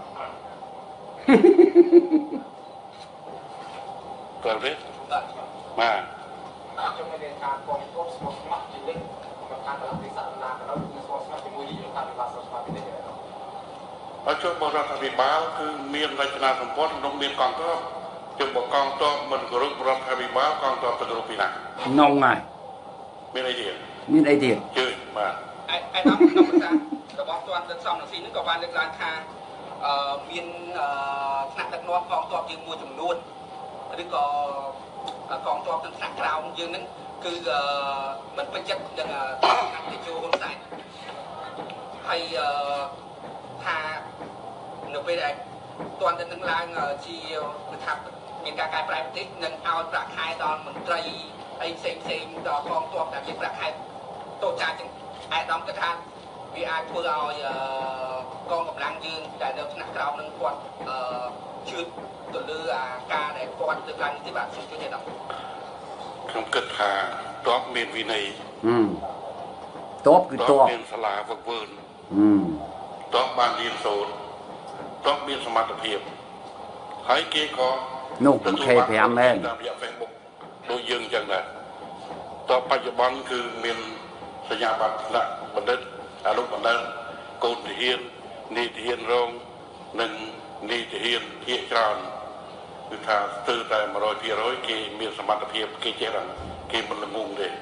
ត្រូវទេបាទខ្ញុំមានថាកងទ័ពស្មោះស្ម័គ្រជានិច្ចក្នុងការកន្លងពីសាសនាក៏ដោយគឺស្មោះស្ម័គ្រជាមួយរាជរដ្ឋាភិបាលស្មោះស្ម័គ្រពីនេះហើយជួយបរដ្ឋាភិបាលគឺមានរចនាសម្ព័ន្ធក្នុងមានកងទ័ពជុំបកងទ័ពមិនគោរពរដ្ឋាភិបាលកងទ័ពទៅគោរពពីណានងហើយមានអីទៀតមានអីទៀតជឿបាទឯឯតាមក្នុងភាសារបស់ទាន់ទឹកសំរងស៊ីនឹងក៏បានលើកឡើងថាអឺមានថ្នាក់ដឹកនាំកងទ័ពយើងមួយចំនួនឬក៏កងទ័ពទាំងថ្នាក់ក្រោមយើងនឹងគឺមិនពេញចិត្តនឹងថ្នាក់តេជោហ៊ុនសែនហើយថានៅពេលដែលទាន់តែនឹងឡើងជាគឺថាមានការកែប្រែប្រទេសនឹងឲ្យប្រាក់ខែដល់មន្ត្រីអីផ្សេងផ្សេងដល់កងទ័ពដែលមានប្រាក់ខែតូចតាចជាងឯកឧត្តមគិតថាវាអាចធ្វើឲ្យកងកម្លាំងយើងដែលនៅថ្នាក់ក្រោមនឹងគាត់ជឿទៅលើអាការដែលគាត់ទៅឡើងនេះបាទជួយទេដល់ខ្ញុំគិតថាតបមានវិន័យតបគឺតបមានសាលាវឹកវើតបបានរៀនសូត្រតបមានសមត្ថភាពហើយគេក៏នោះខេប្រាំមែនតាមរយៈ Facebook ដូចយើងអញ្ចឹងដែរតបបច្ចុប្បន្នគឺមានសញ្ញាបត្រថ្នាក់បណ្ឌិតអនុបណ្ឌិតកូនទាហាននីតិហានរងនិងនីតិហានភាគច្រើនគឺថាស្ទើរតែ một trăm phần trăm គេមានសមត្ថភាពគេចេះrằng គេមិនល្ងងទេ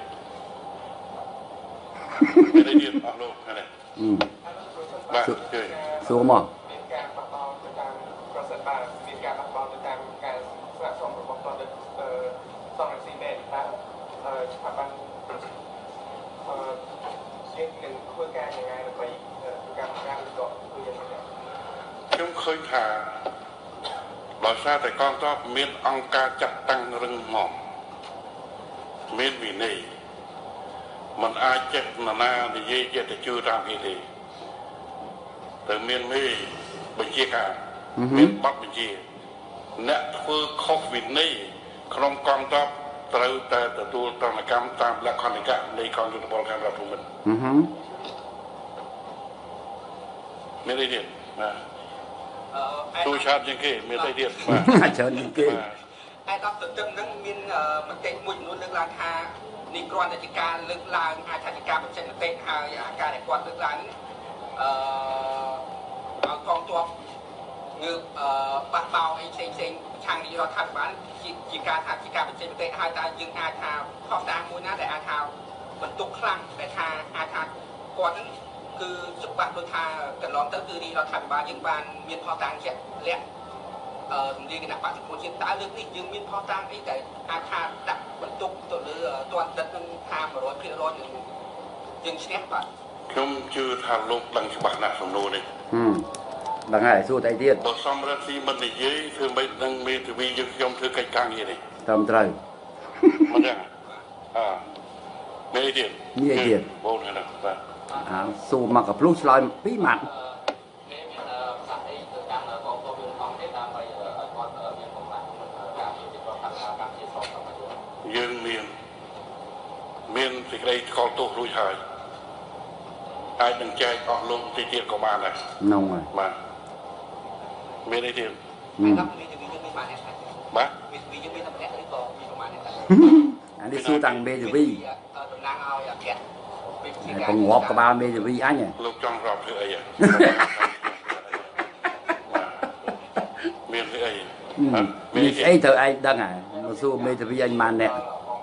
មានតែទៀតអស់លោកហ្នឹងបាទជួយសួរមកមានការបះបោរទៅតាមប្រសិទ្ធបើមានការបះបោរទៅតាមការស្នើសុំរបស់បណ្ឌិតអឺសង្ឃស៊ីមែនតើអឺស្ថាប័នអឺជាងនឹងធ្វើការយ៉ាងណាដើម្បីកម្មការឬក៏គឺយ៉ាងណាខ្ញុំឃើញថាដោយសារតែកងទ័ពមានអង្គការចាត់តាំងរឹងមាំមានវិន័យมันអាចចេះណានានិយាយចេះតែជួយតាមគេទេតែមានមេបញ្ជាការមានបទបញ្ជាអ្នកធ្វើខុសវិន័យក្នុងកងទ័ពត្រូវតែទទួលទណ្ឌកម្មតាមលក្ខន្តិកៈនៃកងយុទ្ធពលខេមរភូមិន្ទមានអីទៀតណាទូឆាតជាងគេមានអីទៀតបាទច្រើនជាងគេឯកឧត្តមទន្ទឹមនឹងមានមតិមួយចំនួនលើកឡើងថានេះគ្រាន់តែជាការលើកឡើងអាចថាជាការបញ្ចេញមតិហើយអាការដែលគាត់លើកឡើងអឺឲ្យកងទ័ពងើបអឺបះបោអីផ្សេងផ្សេងឆាំងរាជរដ្ឋាភិបាលជាជាការថាជាការបញ្ចេញមតិហើយតើយើងអាចថាខុសតាមួយណាដែលអាចថាបន្ទុកខ្លាំងដែលថាអាចថាគាត់នឹងគឺច្បាស់ដូចថាកន្លងទៅគឺរាជរដ្ឋាភិបាលយើងបានមានផុសតាំងជាក់លាក់អឺជំនាញគណៈបព្វជិជាតិតើលើកនេះយើងមានផុសតាំងអីដែលអាចថាដាក់បន្ទុកទៅលើទណ្ឌិតនឹងថា một trăm phần trăm យើងយើងឈ្នះបាទខ្ញុំជឿថាលោកដឹងច្បាស់ណាស់សំណួរនេះដឹងហើយសួរតែទៀតបើសំរដ្ឋស៊ីមិននិយាយធ្វើមិនដឹងមេធាវីយើងខ្ញុំធ្វើកិច្ចការងារនេះត្រឹមត្រូវមិនដឹងអើមេទៀតមេទៀតបងណាបាទអើសួរមកកភ្លុះឆ្លើយពីរម៉ាត់យើងមានមានសេចក្តីថ្កោលទោសរួចហើយអាចនឹងចែកអស់លោកទីទៀតក៏បានដែរហ្នឹងហើយបាទមានអីទៀតបាទមានវិយើងមានបានដែរបាទមានវិយើងមានតែម្នាក់ឬក៏មានប្រមាណដែរអានេះសួរតាំងមេធាវីតំណាងឲ្យអគ្គពងងាប់ក្បាលមេធាវីអញលោកចង់រាប់ធ្វើអីមានធ្វើអីមានអីត្រូវឯងដឹងហើយមកសួរមេធាវីអញបានអ្នក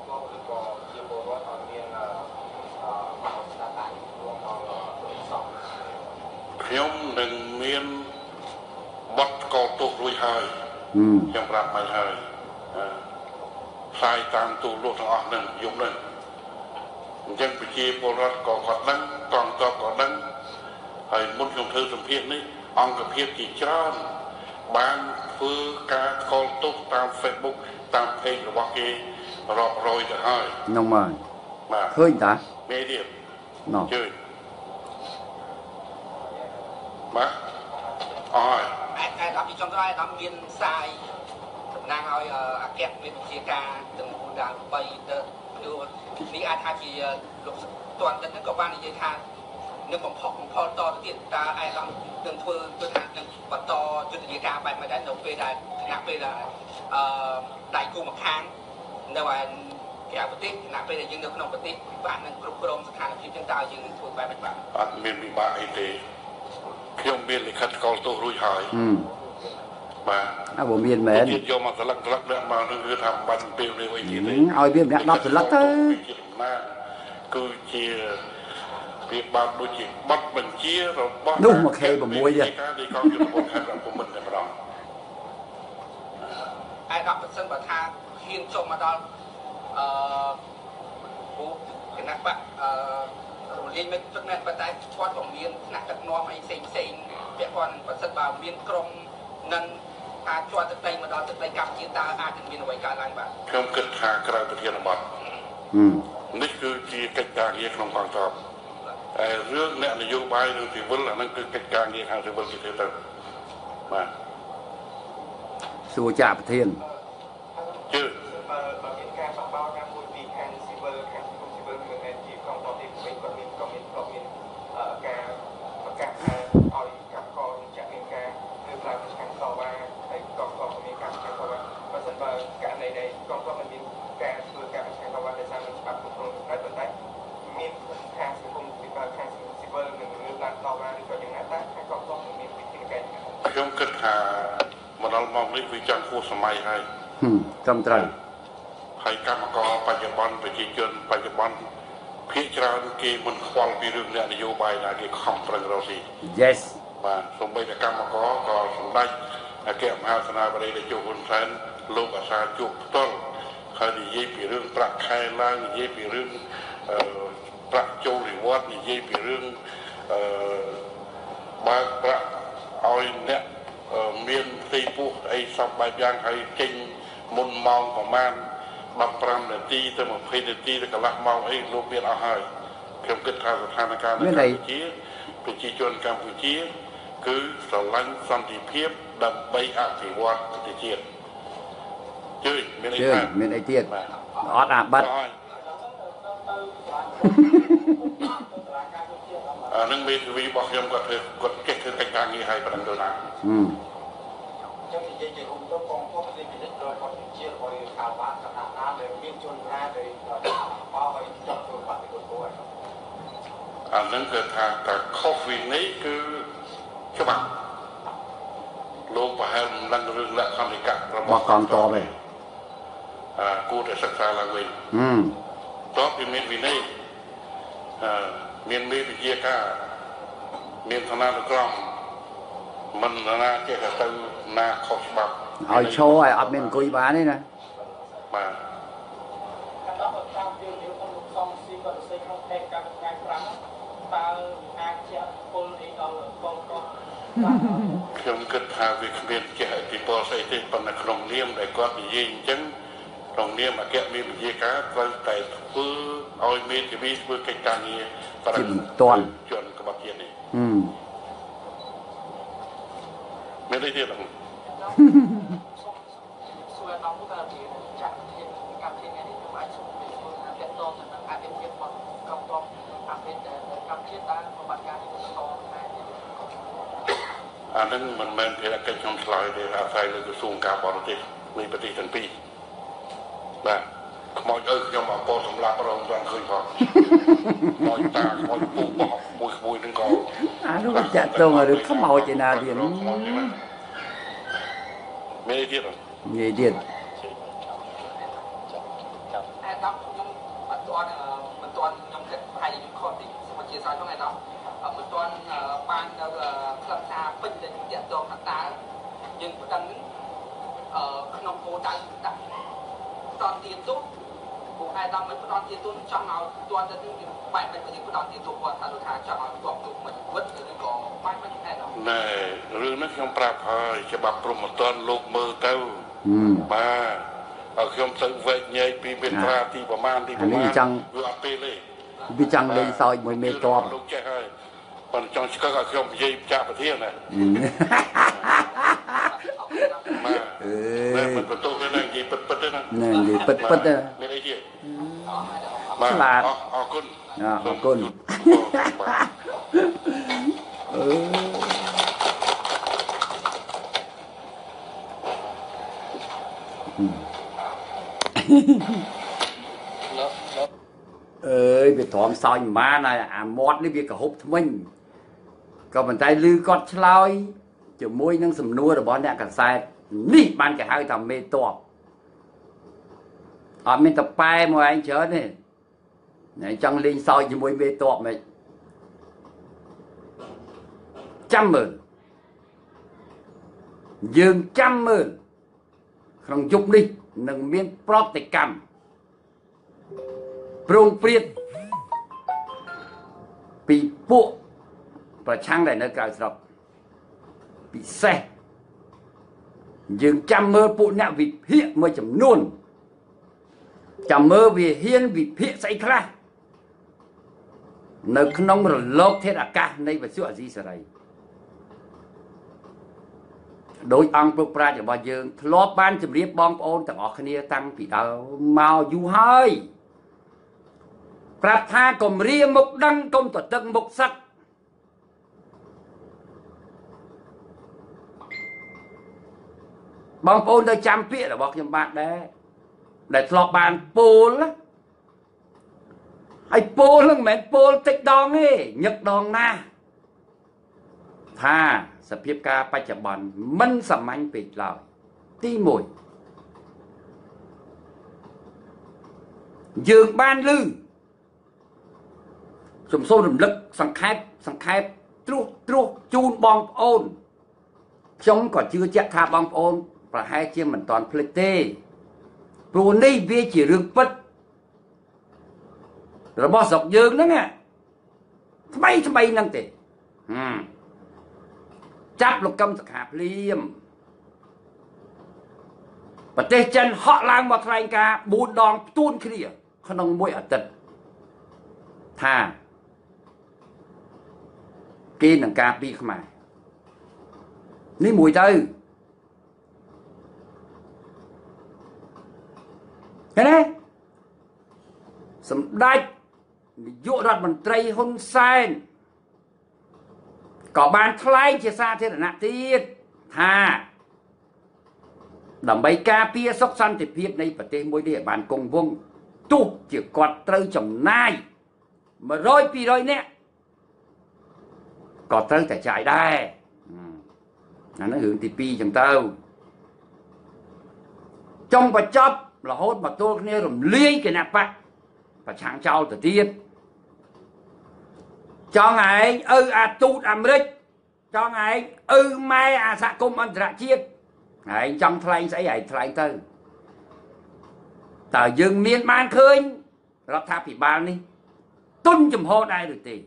ខ្ញុំនឹងមានបទកោតទោសរួចហើយខ្ញុំប្រាប់មកហើយផ្សាយតាមទូរទស្សន៍ទាំងអស់នឹងយប់នឹងអញ្ចឹងប្រជាពលរដ្ឋក៏គាត់ដឹងកងទ័ពក៏ដឹងហើយមុនខ្ញុំធ្វើសម្ភារនេះអង្គភាពជាច្រើនបានធ្វើការកោតទោសតាម Facebook តាម page របស់គេរាប់រយទៅហើយខ្ញុំមកបាទឃើញតាមេទៀតណ៎ជួយ បាទអស់ហើយឯកឧត្តមចុងក្រោយឧត្តមមានផ្សាយតំណាងឲ្យអគ្គវិជាការទាំងដល់បីទៅនេះអាចថាជាលោកតន់ទឹកហ្នឹងក៏បាននិយាយថានឹងបំផុសបំផុលតទៅទៀតតើឯកឧត្តមនឹងធ្វើគឺថានឹងបន្តយុទ្ធនាការបែបមួយដែរនៅពេលដែលគណៈពេលដែលអឺដៃគូម្ខាងនៅឯក្រៅប្រទេសគណៈពេលដែលយើងនៅក្នុងប្រទេសបាននឹងគ្រប់គ្រងស្ថានភាពចឹងតើយើងនឹងធ្វើបែបម៉េចបាទអត់មានវិបាកអីទេខ្ញុំមានលិខិតកោតទោសរួចហើយបាទអើបើមានមែនយកមកស្លឹកស្លឹកដាក់មកនឹងគឺថាបាត់ពេលនេះវិញទៀតទេឲ្យវាម្នាក់ដប់ស្លឹកទៅគឺជាវាបានដូចជាបတ်បញ្ជារបស់នោះមកខេ6ទៀតការនៃកងយុទ្ធពលខេមរភូមិន្ទតែម្ដងឯកឧត្តមប្រសិនបើថាហ៊ានចុះមកដល់អឺគណៈបកអឺរលាយមិនទឹកនេះប៉ុន្តែគាត់ក៏មានថ្នាក់ដឹកនាំអីផ្សេងផ្សេងពាក់ព័ន្ធប្រសិទ្ធបើមានក្រុមនឹងថាជាប់ទឹកដីមកដល់ទឹកដីកម្ពុជាតើអាចនឹងមានអ្វីកើតឡើងបាទខ្ញុំគិតថាក្រៅប្រធានបទនេះគឺជាកិច្ចការងារក្នុងកងទ័ពហើយរឿងអ្នកនយោបាយឬស៊ីវិលអាហ្នឹងគឺកិច្ចការងារខាងស៊ីវិលគេធ្វើទៅបាទសួរចាក់ប្រធានជឿបើបើមានការបះបោរណាមួយពីខាងស៊ីវិលខាងក្រុមស៊ីវិលមិនមែនជាកងទ័ពទេវិញគាត់មានក៏មានក៏មានការប្រកាសថាឲ្យកម្មករចាក់មានការលើកឡើងខាងតវ៉ាហើយកងទ័ពមានការខាងតវ៉ាបើសិនបើករណីដែលកងទ័ពមិនមានការធ្វើការខាងតវ៉ាដោយសារច្បាប់គ្រប់គ្រងតែប៉ុន្តែមានខាងគិតថាមកដល់មកនេះវាចង់គួរសម័យហើយត្រឹមត្រូវហើយកម្មករបច្ចុប្បន្នប្រជាជនបច្ចុប្បន្នភាគច្រើនគេមិនខ្វល់ពីរឿងអ្នកនយោបាយណាគេខំប្រឹងរកស៊ី Yes បាទសូម្បីតែកម្មករក៏សម្ដេចអគ្គមហាសេនាបតីតេជោហ៊ុនសែនលោកអាសាជួបផ្ទាល់ហើយនិយាយពីរឿងប្រាក់ខែឡើងនិយាយពីរឿងប្រាក់ចូលនិវត្តន៍និយាយពីរឿងអឺបើកប្រាក់ឲ្យអ្នកមានផ្ទៃពោះអីសពបែបយ៉ាងហើយចេញមុនម៉ោងប្រហែលដប់ប្រាំនាទីទៅម្ភៃនាទីទៅកន្លះម៉ោងអីលោកមានអស់ហើយខ្ញុំគិតថាស្ថានភាពនៅកម្ពុជាប្រជាជនកម្ពុជាគឺស្រឡាញ់សន្តិភាពដើម្បីអភិវឌ្ឍប្រទេសជាតិជឿមានអីថាមានអីទៀតអត់អាបិទអានឹងមេធាវីរបស់ខ្ញុំគាត់ធ្វើគាត់ចេះធ្វើកិច្ចការងារឲ្យប៉ុណ្ណឹងទៅណាចឹងនិយាយជារួមទៅកងទ័ពប្រទេសពិនិត្យដោយគាត់ជារបស់យើងខាងបានកណ្ដាលណាដែលមានជនណាដែលបោឲ្យចប់ធ្វើបាត់ពីគាត់គាត់អានឹងគឺថាតែខុសវិន័យគឺច្បាប់លោកប្រហែលមិនដឹងរឿងលក្ខន្តិកៈរបស់កងទ័ពទេអឺគួរតែសិក្សាឡើងវិញហឹមតើពីមានវិន័យអឺមានមេវិជាការមានឋានានុក្រមមិនណាចេះទៅណាខុសច្បាប់ឲ្យឈរឲ្យអត់មានអង្គុយបានទេណាបាទតាមតាមយើងយើងក្នុងលោកសំស៊ីក៏សរសេរក្នុងឯកការថ្ងៃប្រាំតើអាចជាពលអីដល់កងទ័ពខ្ញុំគិតថាវាគ្មានចេះឥទ្ធិពលស្អីទេប៉ុន្តែក្នុងនាមដែលគាត់និយាយអញ្ចឹងក្នុងនាមអគ្គមេវិជាការត្រូវតែធ្វើឲ្យមេធាវីធ្វើកិច្ចការងារប្រឹងទាន់ជនក្បត់ជាតិនេះហឹមមានអីទៀតអឺសួរដល់ទៅចាក់ធានកម្មធាននេះខ្ញុំអាចសុំពីខ្លួនថាតតទៅនឹងអភិភាពរបស់កងទ័ពអាភិបកម្មជាតិតើប្រវត្តិការនេះបន្តតែអានឹងមិនមែនភារកិច្ចខ្ញុំឆ្លើយទេអាស្រ័យលើក្រសួងការបរទេសនៃប្រទេសទាំងពីរបាទខ្មោចអើខ្ញុំអពតសម្រាប់រងបានឃើញផងខ្មោចតាខ្មោចពូបោះមួយក្មួយនឹងក៏អានោះចាក់តងឬខ្មោចឯណាទៀតមានអីទៀតនិយាយទៀតអែដល់ខ្ញុំអត់ទាន់មិនទាន់ខ្ញុំគិតហើយខ្ញុំខុសតិចសូមអធិស្ឋានផងឯដល់មិនទាន់បាននៅខ្លឹមសារពេញដែលខ្ញុំតាក់ទងថាតើយើងប្តឹងអឺក្នុងគោលដៅដាក់តនទាទុពួកឯដល់មិនផ្ដល់ទាទុចង់ឲ្យទាន់ទៅនឹងបែបបែបយើងផ្ដល់ទាទុគាត់ថាថាចង់ឲ្យទាត់ទុមិនវិតឬក៏បែបបែបឯដល់ណែរឿងនេះខ្ញុំប្រាប់ហើយច្បាប់ព្រហ្មទណ្ឌលោកមើលទៅបាទឲ្យខ្ញុំទៅវែកញែកពីមេត្រាទីប្រមាណទីប្រមាណវាអត់ពេលទេវាចង់លេងសើចមួយមេតបលោកចេះហើយប៉ុន្តែចង់ឆ្កឹកឲ្យខ្ញុំនិយាយចាក់ប្រធានណាបាទអឺមិនបន្ទោសទេណានិយាយពិតពិតទេណានិយាយពិតពិតទេមានអីទៀតបាទអរគុណអរគុណអឺអើយវាទ្រាំសោយមិនបានហើយអាមាត់នេះវាកហុបថ្មិញក៏ប៉ុន្តែឮគាត់ឆ្លើយជាមួយនឹងសំណួររបស់អ្នកកសែតនេះបានគេហៅថាមេតបអត់មានតប៉ែមកឯងច្រើនទេអ្នកចង់លេងសើចជាមួយមេតបមិនចាំមើលយើងចាំមើលក្នុងយុគនេះនឹងមានប្រតិកម្មប្រងព្រាតពីពួកប្រឆាំងដែលនៅក្រៅស្រុកពិសេសយើងចាំមើលពួកអ្នកវិភាគមួយចំនួនចាំមើលវាហ៊ានវិភាគស្អីខ្លះនៅក្នុងរលកធាតុអាកាសនៃវិទ្យុអាស៊ីសេរីដោយអង្គពុកប្រាជ្ញរបស់យើងធ្លាប់បានជម្រាបបងប្អូនទាំងអស់គ្នាតាំងពីដើមមកយូរហើយប្រាប់ថាកុំរាមុខដឹងកុំទទឹកមុខសឹកបងប្អូនទៅចាំពាក្យរបស់ខ្ញុំបាទដែរដែលធ្លាប់បានពោលហើយពោលហ្នឹងមិនមែនពោលតិចដងទេញឹកដងណាថាសភាពការបច្ចុប្បន្នមិនសាមញ្ញពេកឡើយទីមួយយើងបានឮខ្ញុំសូមរំលឹកសង្ខេបសង្ខេបត្រួសត្រាសជូនបងប្អូនខ្ញុំក៏ជឿជាក់ថាបងប្អូនប្រហែលជាមិនតាន់ភ្លេចទេព្រោះនេះវាជារឿងពិតរបស់ស្រុកយើងហ្នឹងថ្មីថ្មីហ្នឹងទេចាប់លោកកឹមសុខាភ្លាមប្រទេសចិនហក់ឡើងមកថ្លែងការបួនដងផ្ទួនគ្នាក្នុងមួយអាទិត្យថាគេនឹងការពីខ្មែរនេះមួយទៅឃើញទេសម្ដេចនាយករដ្ឋមន្ត្រីហ៊ុនសែនក៏បានថ្លែងជាសាធារណៈទៀតថាដើម្បីការពារសុខសន្តិភាពនៃប្រទេសមួយនេះឲ្យបានគង់វង្សទោះជាគាត់ត្រូវចំណាយមួយរយ ពីរយនាក់ក៏ត្រូវតែចាយដែរអានោះរឿងទីពីរចឹងទៅចុងបញ្ចប់រហូតមកទល់គ្នារំលាយគណៈបកប្រឆាំងចោលទៅទៀតចង់ឯងឪអាទូតអាមេរិកចង់ឯងឪម៉ែអាសហគមន៍អន្តរជាតិឯងចង់ថ្លែងស្អីឯងថ្លែងទៅតើយើងមានបានឃើញរដ្ឋាភិបាលនេះទុនចំហដែរឬទេ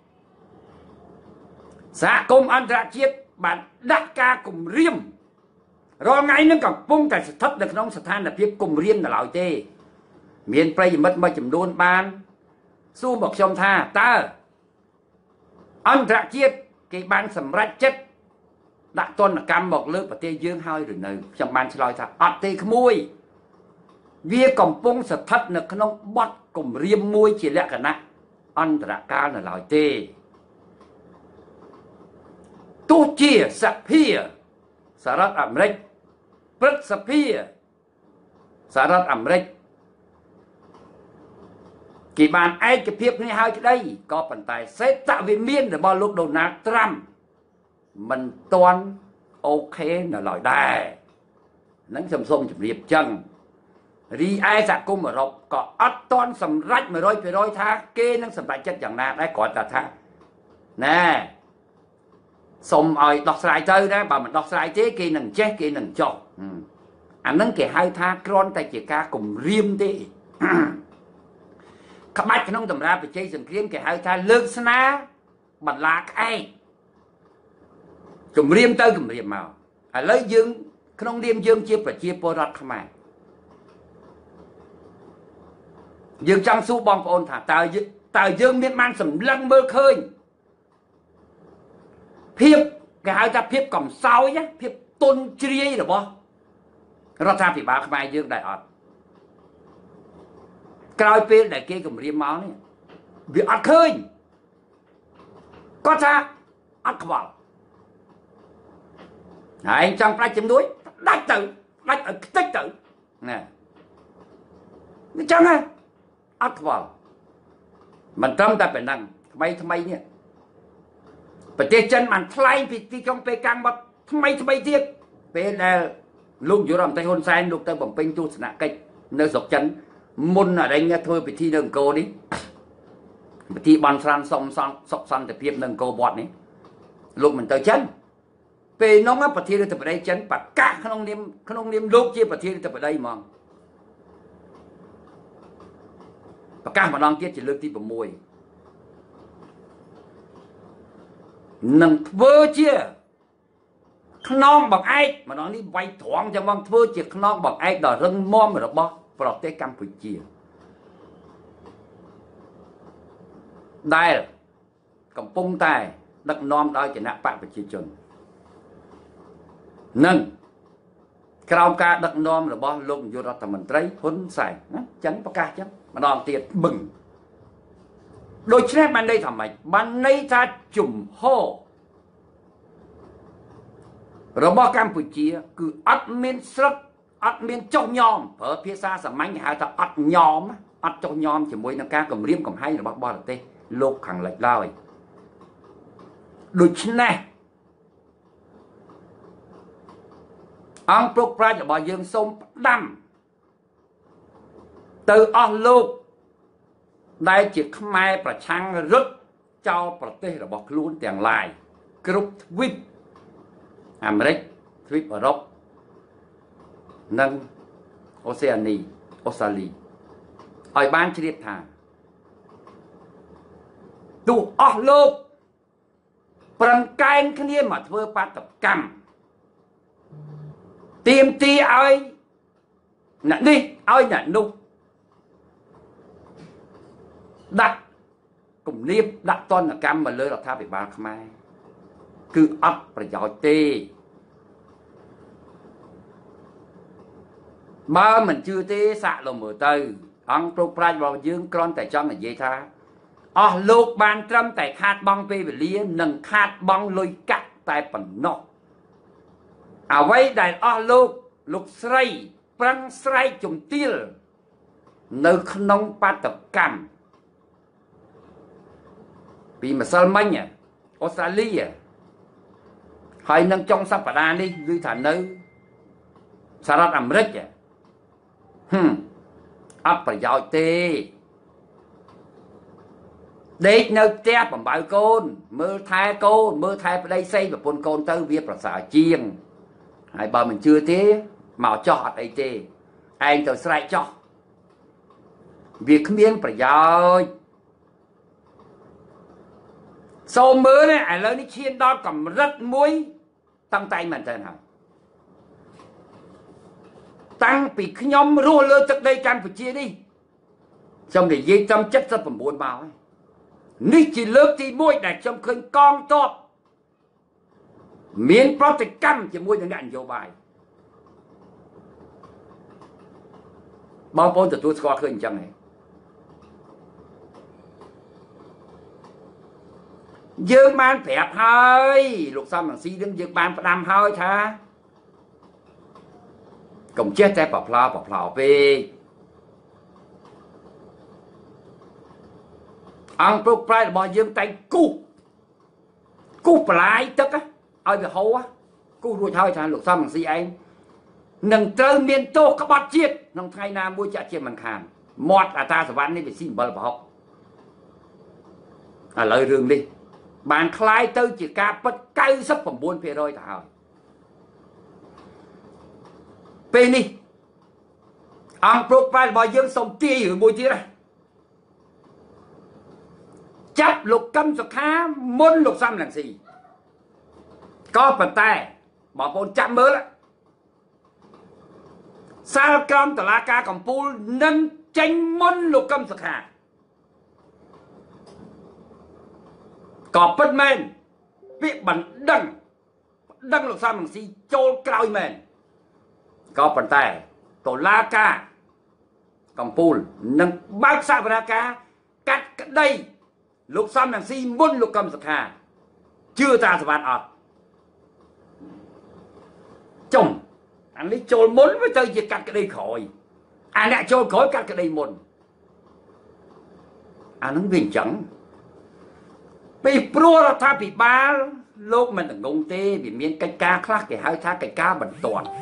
សហគមន៍អន្តរជាតិបានដាក់ការគំរាមរាល់ថ្ងៃនឹងកំពុងតែស្ថិតនៅក្នុងស្ថានភាពគំរាមនៅឡើយទេមានប្រិយមិត្តមួយចំនួនបានសួរមកខ្ញុំថាតើអន្តរជាតិគេបានសម្រេចចិត្តដាក់ទណ្ឌកម្មមកលើប្រទេសយើងហើយឬនៅខ្ញុំបានឆ្លើយថាអត់ទេក្មួយវាកំពុងស្ថិតនៅក្នុងបទគំរាមមួយជាលក្ខណៈអន្តរកាលនៅឡើយទេទោះជាសភាសហរដ្ឋអាមេរិកព្រឹទ្ធសភាសហរដ្ឋអាមេរិកគេបានឯកភាពគ្នាហើយក្តីក៏ប៉ុន្តែសេតវិមានរបស់លោកដូណាល់ត្រាំមិនទាន់អូខេនៅឡើយដែរហ្នឹងខ្ញុំសូមជម្រាបចឹងរីឯសហគមន៍អឺរ៉ុបក៏អត់ទាន់សម្រេច មួយរយ ភាគរយ ថាគេនឹងសម្រេចចិត្តយ៉ាងណាដែរគ្រាន់តែថាណែសូមឲ្យដោះស្រាយទៅដែរបើមិនដោះស្រាយទេគេនឹងចេះគេនឹងចុះអាហ្នឹងគេហៅថាគ្រាន់តែជាការគំរាមទេក្បាច់ក្នុងតម្រាបច្ចេកសង្គ្រាមគេហៅថាលើកស្នាបន្លាក្អែកគំរាមទៅគំរាមមកឥឡូវយើងក្នុងនាមយើងជាប្រជាពលរដ្ឋខ្មែរយើងចង់សួរបងប្អូនថាតើតើយើងមានបានសម្លឹងមើលឃើញភាពគេហៅថាភាពកំសោយភាពទុនជ្រាយរបស់រដ្ឋាភិបាលខ្មែរយើងដែរអត់ក្រោយពេលដែលគេគម្រាមមកនេះវាអត់ឃើញគាត់ថាអត់ខ្វល់ហើយចង់ផ្ដាច់ជំនួយដាច់ទៅដាច់ឲ្យខ្ទេចទៅណាអញ្ចឹងហ៎អត់ខ្វល់មិនត្រឹមតែប៉ុណ្ណឹងថ្មីថ្មីនេះប្រទេសចិនបានថ្លែងពីទីក្រុងប៉េកាំងមកថ្មីថ្មីទៀតពេលដែលលោកនាយករដ្ឋមន្ត្រីហ៊ុនសែនលោកទៅបំពេញទស្សនកិច្ចនៅស្រុកចិនមុនអរិញធ្វើពិធីនៅអង្គរនេះពិធីបន់ស្រន់សុំសុខសន្តិភាពនៅអង្គរវត្តនេះលោកមិនទៅចិនពេលនោះប្រធានាធិបតីចិនប្រកាសក្នុងនាមក្នុងនាមលោកជាប្រធានាធិបតីហ្មងប្រកាសម្ដងទៀតជាលើកទី៦នឹងធ្វើជាខ្នងបង្អែកម្ដងនេះវាយត្រង់ចឹងមកធ្វើជាខ្នងបង្អែកដ៏រឹងមាំរបស់ប្រទេសកម្ពុជាដែលកំពុងតែដឹកនាំដោយគណៈបកប្រជាជននឹងក្រោមការដឹកនាំរបស់លោកនាយករដ្ឋមន្ត្រីហ៊ុនសែនណាចឹងប្រកាសចឹងម្ដងទៀតបឹងដូច្នេះបានន័យថាម៉េចបានន័យថាជំហររបស់កម្ពុជាគឺអត់មានស្រុតអត់មានចុះញោមប្រើភាសាសាមញ្ញគេហៅថាអត់ញោមអត់ចុះញោមជាមួយនឹងការគម្រាមកំហែងរបស់បរទេសលោកខាងលិចឡើយដូច្នេះអង្គព្រឹកប្រាជ្ញរបស់យើងសូមផ្ដាំទៅអស់លោកដែលជាខ្មែរប្រឆាំងរឹតចោលប្រទេសរបស់ខ្លួនទាំងឡាយគ្រប់ទ្វីបអាមេរិកទ្វីបអឺរ៉ុបនិងអូសេអានីអូស្ត្រាលីឲ្យបានជ្រាបថាទោះអស់លោកប្រឹងកែងគ្នាមកធ្វើបាតកម្មទៀមទីឲ្យអ្នកនេះឲ្យអ្នកនោះដាក់គំនាបដាក់ទណ្ឌកម្មមកលើរដ្ឋាភិបាលខ្មែរគឺអត់ប្រយោជន៍ទេបើមិនជឿទេសាក់លមើលទៅអង្គព្រឹកប្រាជ្ញរបស់យើងគ្រាន់តែចង់និយាយថាអស់លោកបានត្រឹមតែខាតបង់ពេលវេលានិងខាតបង់លុយកាក់តែប៉ុណ្ណោះអ្វីដែលអស់លោកលោកស្រីប្រឹងស្រែកជំទាវនៅក្នុងបាតកម្មពីម្សិលមិញអូស្ត្រាលីហើយនឹងចុងសប្តាហ៍នេះគឺថានៅសហរដ្ឋអាមេរិកហឹមអត់ប្រយោជន៍ទេដេកនៅផ្ទះបំបៅកូនមើលថែកូនមើលថែប្តីស្រីប្រពន្ធកូនទៅវាប្រសើរជាងហើយបើមិនជឿទេមកចោះអត់អីទេឯងទៅស្រែកចោះវាគ្មានប្រយោជន៍សូមមើលនេះឥឡូវនេះឈានដល់កម្រិតមួយតាំងតែមែនតើហើយតាំងពីខ្ញុំរស់លើទឹកដីកម្ពុជានេះខ្ញុំនិយាយចំ칠십구មកហើយនេះជាលើកទីមួយដែលខ្ញុំឃើញកងទ័ពមានប្រតិកម្មជាមួយនឹងអ្នកនយោបាយបងប្អូនទទួលស្គាល់ឃើញអញ្ចឹងហ៎យើងបានប្រាប់ហើយលោកសំរងស៊ីនឹងយើងបានផ្ដាំហើយថាកុំចេះតែប្រផ្លាប្រផ្លោពេកអង្គព្រឹកប្រាជ្ញរបស់យើងតែគូសគូសបន្លាយទឹកឲ្យវាហូរគូសរួចហើយថាលោកសំរងស៊ីឯងនឹងត្រូវមានទោសក្បត់ជាតិក្នុងថ្ងៃណាមួយចាក់ជាមិនខានមាត់អាតាសវណ្ណនេះវាស៊ីអំបិលប្រហុកឥឡូវរឿងនេះបានคล้ายទៅជាការពិតเก้าสิบเก้า%ទៅហើយពេលនេះអង្គព្រឹកប្រាជ្ញរបស់យើងសូមទាយរឿងមួយទៀតចាប់លោកកឹមសុខាមុនលោកសំរងស៊ីក៏ប៉ុន្តែបងប្អូនចាំមើលសាលក្រមតុលាការកំពូលនឹងចេញមុនលោកកឹមសុខាក៏ពិតមែនពាក្យបណ្ដឹងបណ្ដឹងលោកសំរងស៊ីចូលក្រោយមែនក៏ប៉ុន្តែតុលាការកំពូលនឹងបើកសវនកម្មកាត់ក្តីលោកសំរងស៊ីមុនលោកកឹមសុខាជឿតាសវណ្ណអត់ចុំអានេះចូលមុនវាទៅជាកាត់ក្តីក្រោយអាអ្នកចូលក្រោយកាត់ក្តីមុនអានឹងវាអញ្ចឹងពីព្រោះរដ្ឋាភិបាលលោកមិនងងទេវាមានកិច្ចការខ្លះគេហៅថាកិច្ចការបន្ទាន់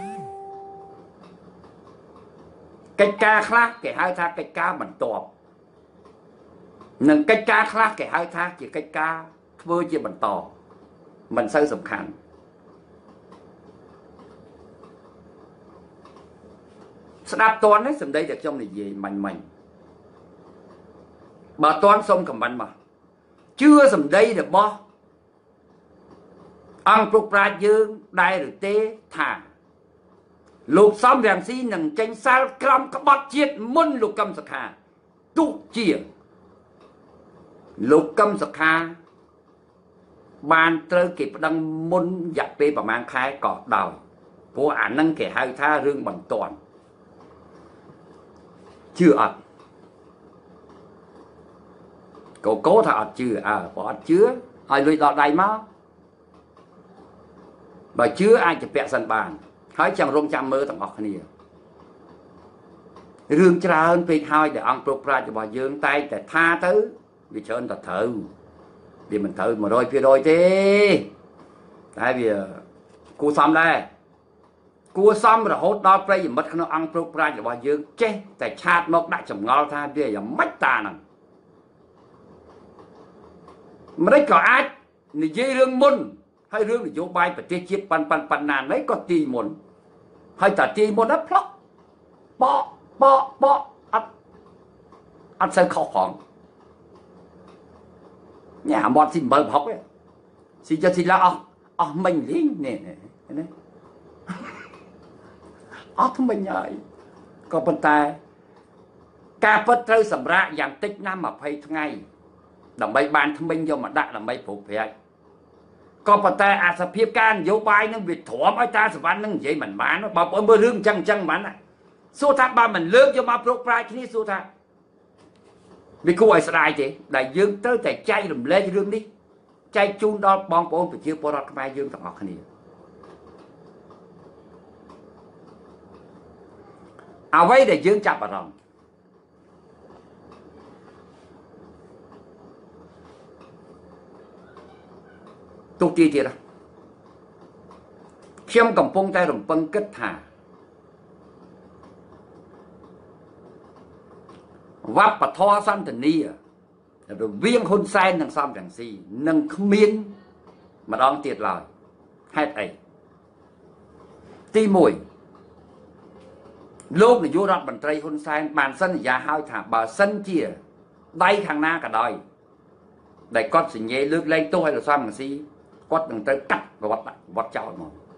កិច្ចការខ្លះគេហៅថាកិច្ចការបន្ទាប់និងកិច្ចការខ្លះគេហៅថាជាកិច្ចការធ្វើជាបន្តមិនសូវសំខាន់ស្ដាប់តន់នេះសម្ដីតែខ្ញុំនិយាយមាញ់មាញ់បើតន់សុំខមមិនមកជឿសម្ដីរបស់អង្គព្រឹកប្រាជ្ញយើងដែរឬទេថាលោកសំរងស៊ីនឹងចេញសាលក្រមក្បត់ជាតិមុនលោកកឹមសុខាទោះជាលោកកឹមសុខាបានត្រូវគេប្តឹងមុនរយៈពេលប្រហែលខែក៏ដោយព្រោះអានឹងគេហៅថារឿងបន្ទាន់ជឿអត់កូកូថាអត់ជឿអើបើអត់ជឿឲ្យលុយដល់ដៃមកបើជឿអាចជាពាក់សិនបានហើយចាំរងចាំមើលទាំងអស់គ្នារឿងច្រើនពេកហើយដែលអង្គព្រឹកប្រាជ្ញរបស់យើងតែតែថាទៅវាច្រើនតែត្រូវវាមិនត្រូវmột trăm phần trămទេតែវាគួរសមដែរគួសមរហូតដល់ប្រិយមិត្តក្នុងអង្គប្រុសប្រាជ្ញរបស់យើងចេះតែឆាតមកដាក់ចម្ងល់ថាវាយ៉ាងម៉េចតាហ្នឹងមិនក៏អាចនិយាយរឿងមុនហើយរឿងនយោបាយប្រទេសជាតិប៉ាន់ប៉ាន់ប៉ាន់ណាណីក៏ទីមុនហើយតាទីមុនហ្នឹងផ្លោះបកបកបកអត់អត់សូវខុសផងញ៉ាំមាត់ស៊ីអំបិលប្រហុកស៊ីចិត្តស៊ីឡាអស់អស់មិញលីងនេះនេះអស់ថ្មិញហើយក៏ប៉ុន្តែការពិតត្រូវសម្រាកយ៉ាងតិចណាស់ยี่สิบថ្ងៃដើម្បីបានថ្មិញយកមកដាក់ដើម្បីប្រុសប្រាជ្ញក៏ប៉ុន្តែអាសភាពការនយោបាយនឹងវាទ្រាំឲ្យតាសវណ្ណនឹងនិយាយមិនបានបើបងមើលរឿងអញ្ចឹងអញ្ចឹងមិនបានសួរថាបើមិនលើកយកមកប្រុសប្រាជ្ញគ្នាសួរថាវាគួរឲ្យស្ដាយទេដែលយើងត្រូវតែចែករំលែករឿងនេះចែកជូនដល់បងប្អូនប្រជាពលរដ្ឋខ្មែរយើងទាំងអស់គ្នាអ្វីដែលយើងចាប់អារម្មណ៍ទុកទីទៀតខ្ញុំកំពុងតែរំពឹងគិតថាវប្បធម៌សន្តានារវាងហ៊ុនសែននិងសំរងស៊ីនឹងគ្មានម្ដងទៀតឡើយហេតុអីទីមួយលោកនាយករដ្ឋមន្ត្រីហ៊ុនសែនបានសន្យាឲ្យថាបើសិនជាដៃខាងណាក៏ដោយដែលគាត់សញ្ញេលើកលែងទោសឲ្យលោកសំរងស៊ីគាត់នឹងត្រូវកាត់ប្រវត្តិវត្តចោលមក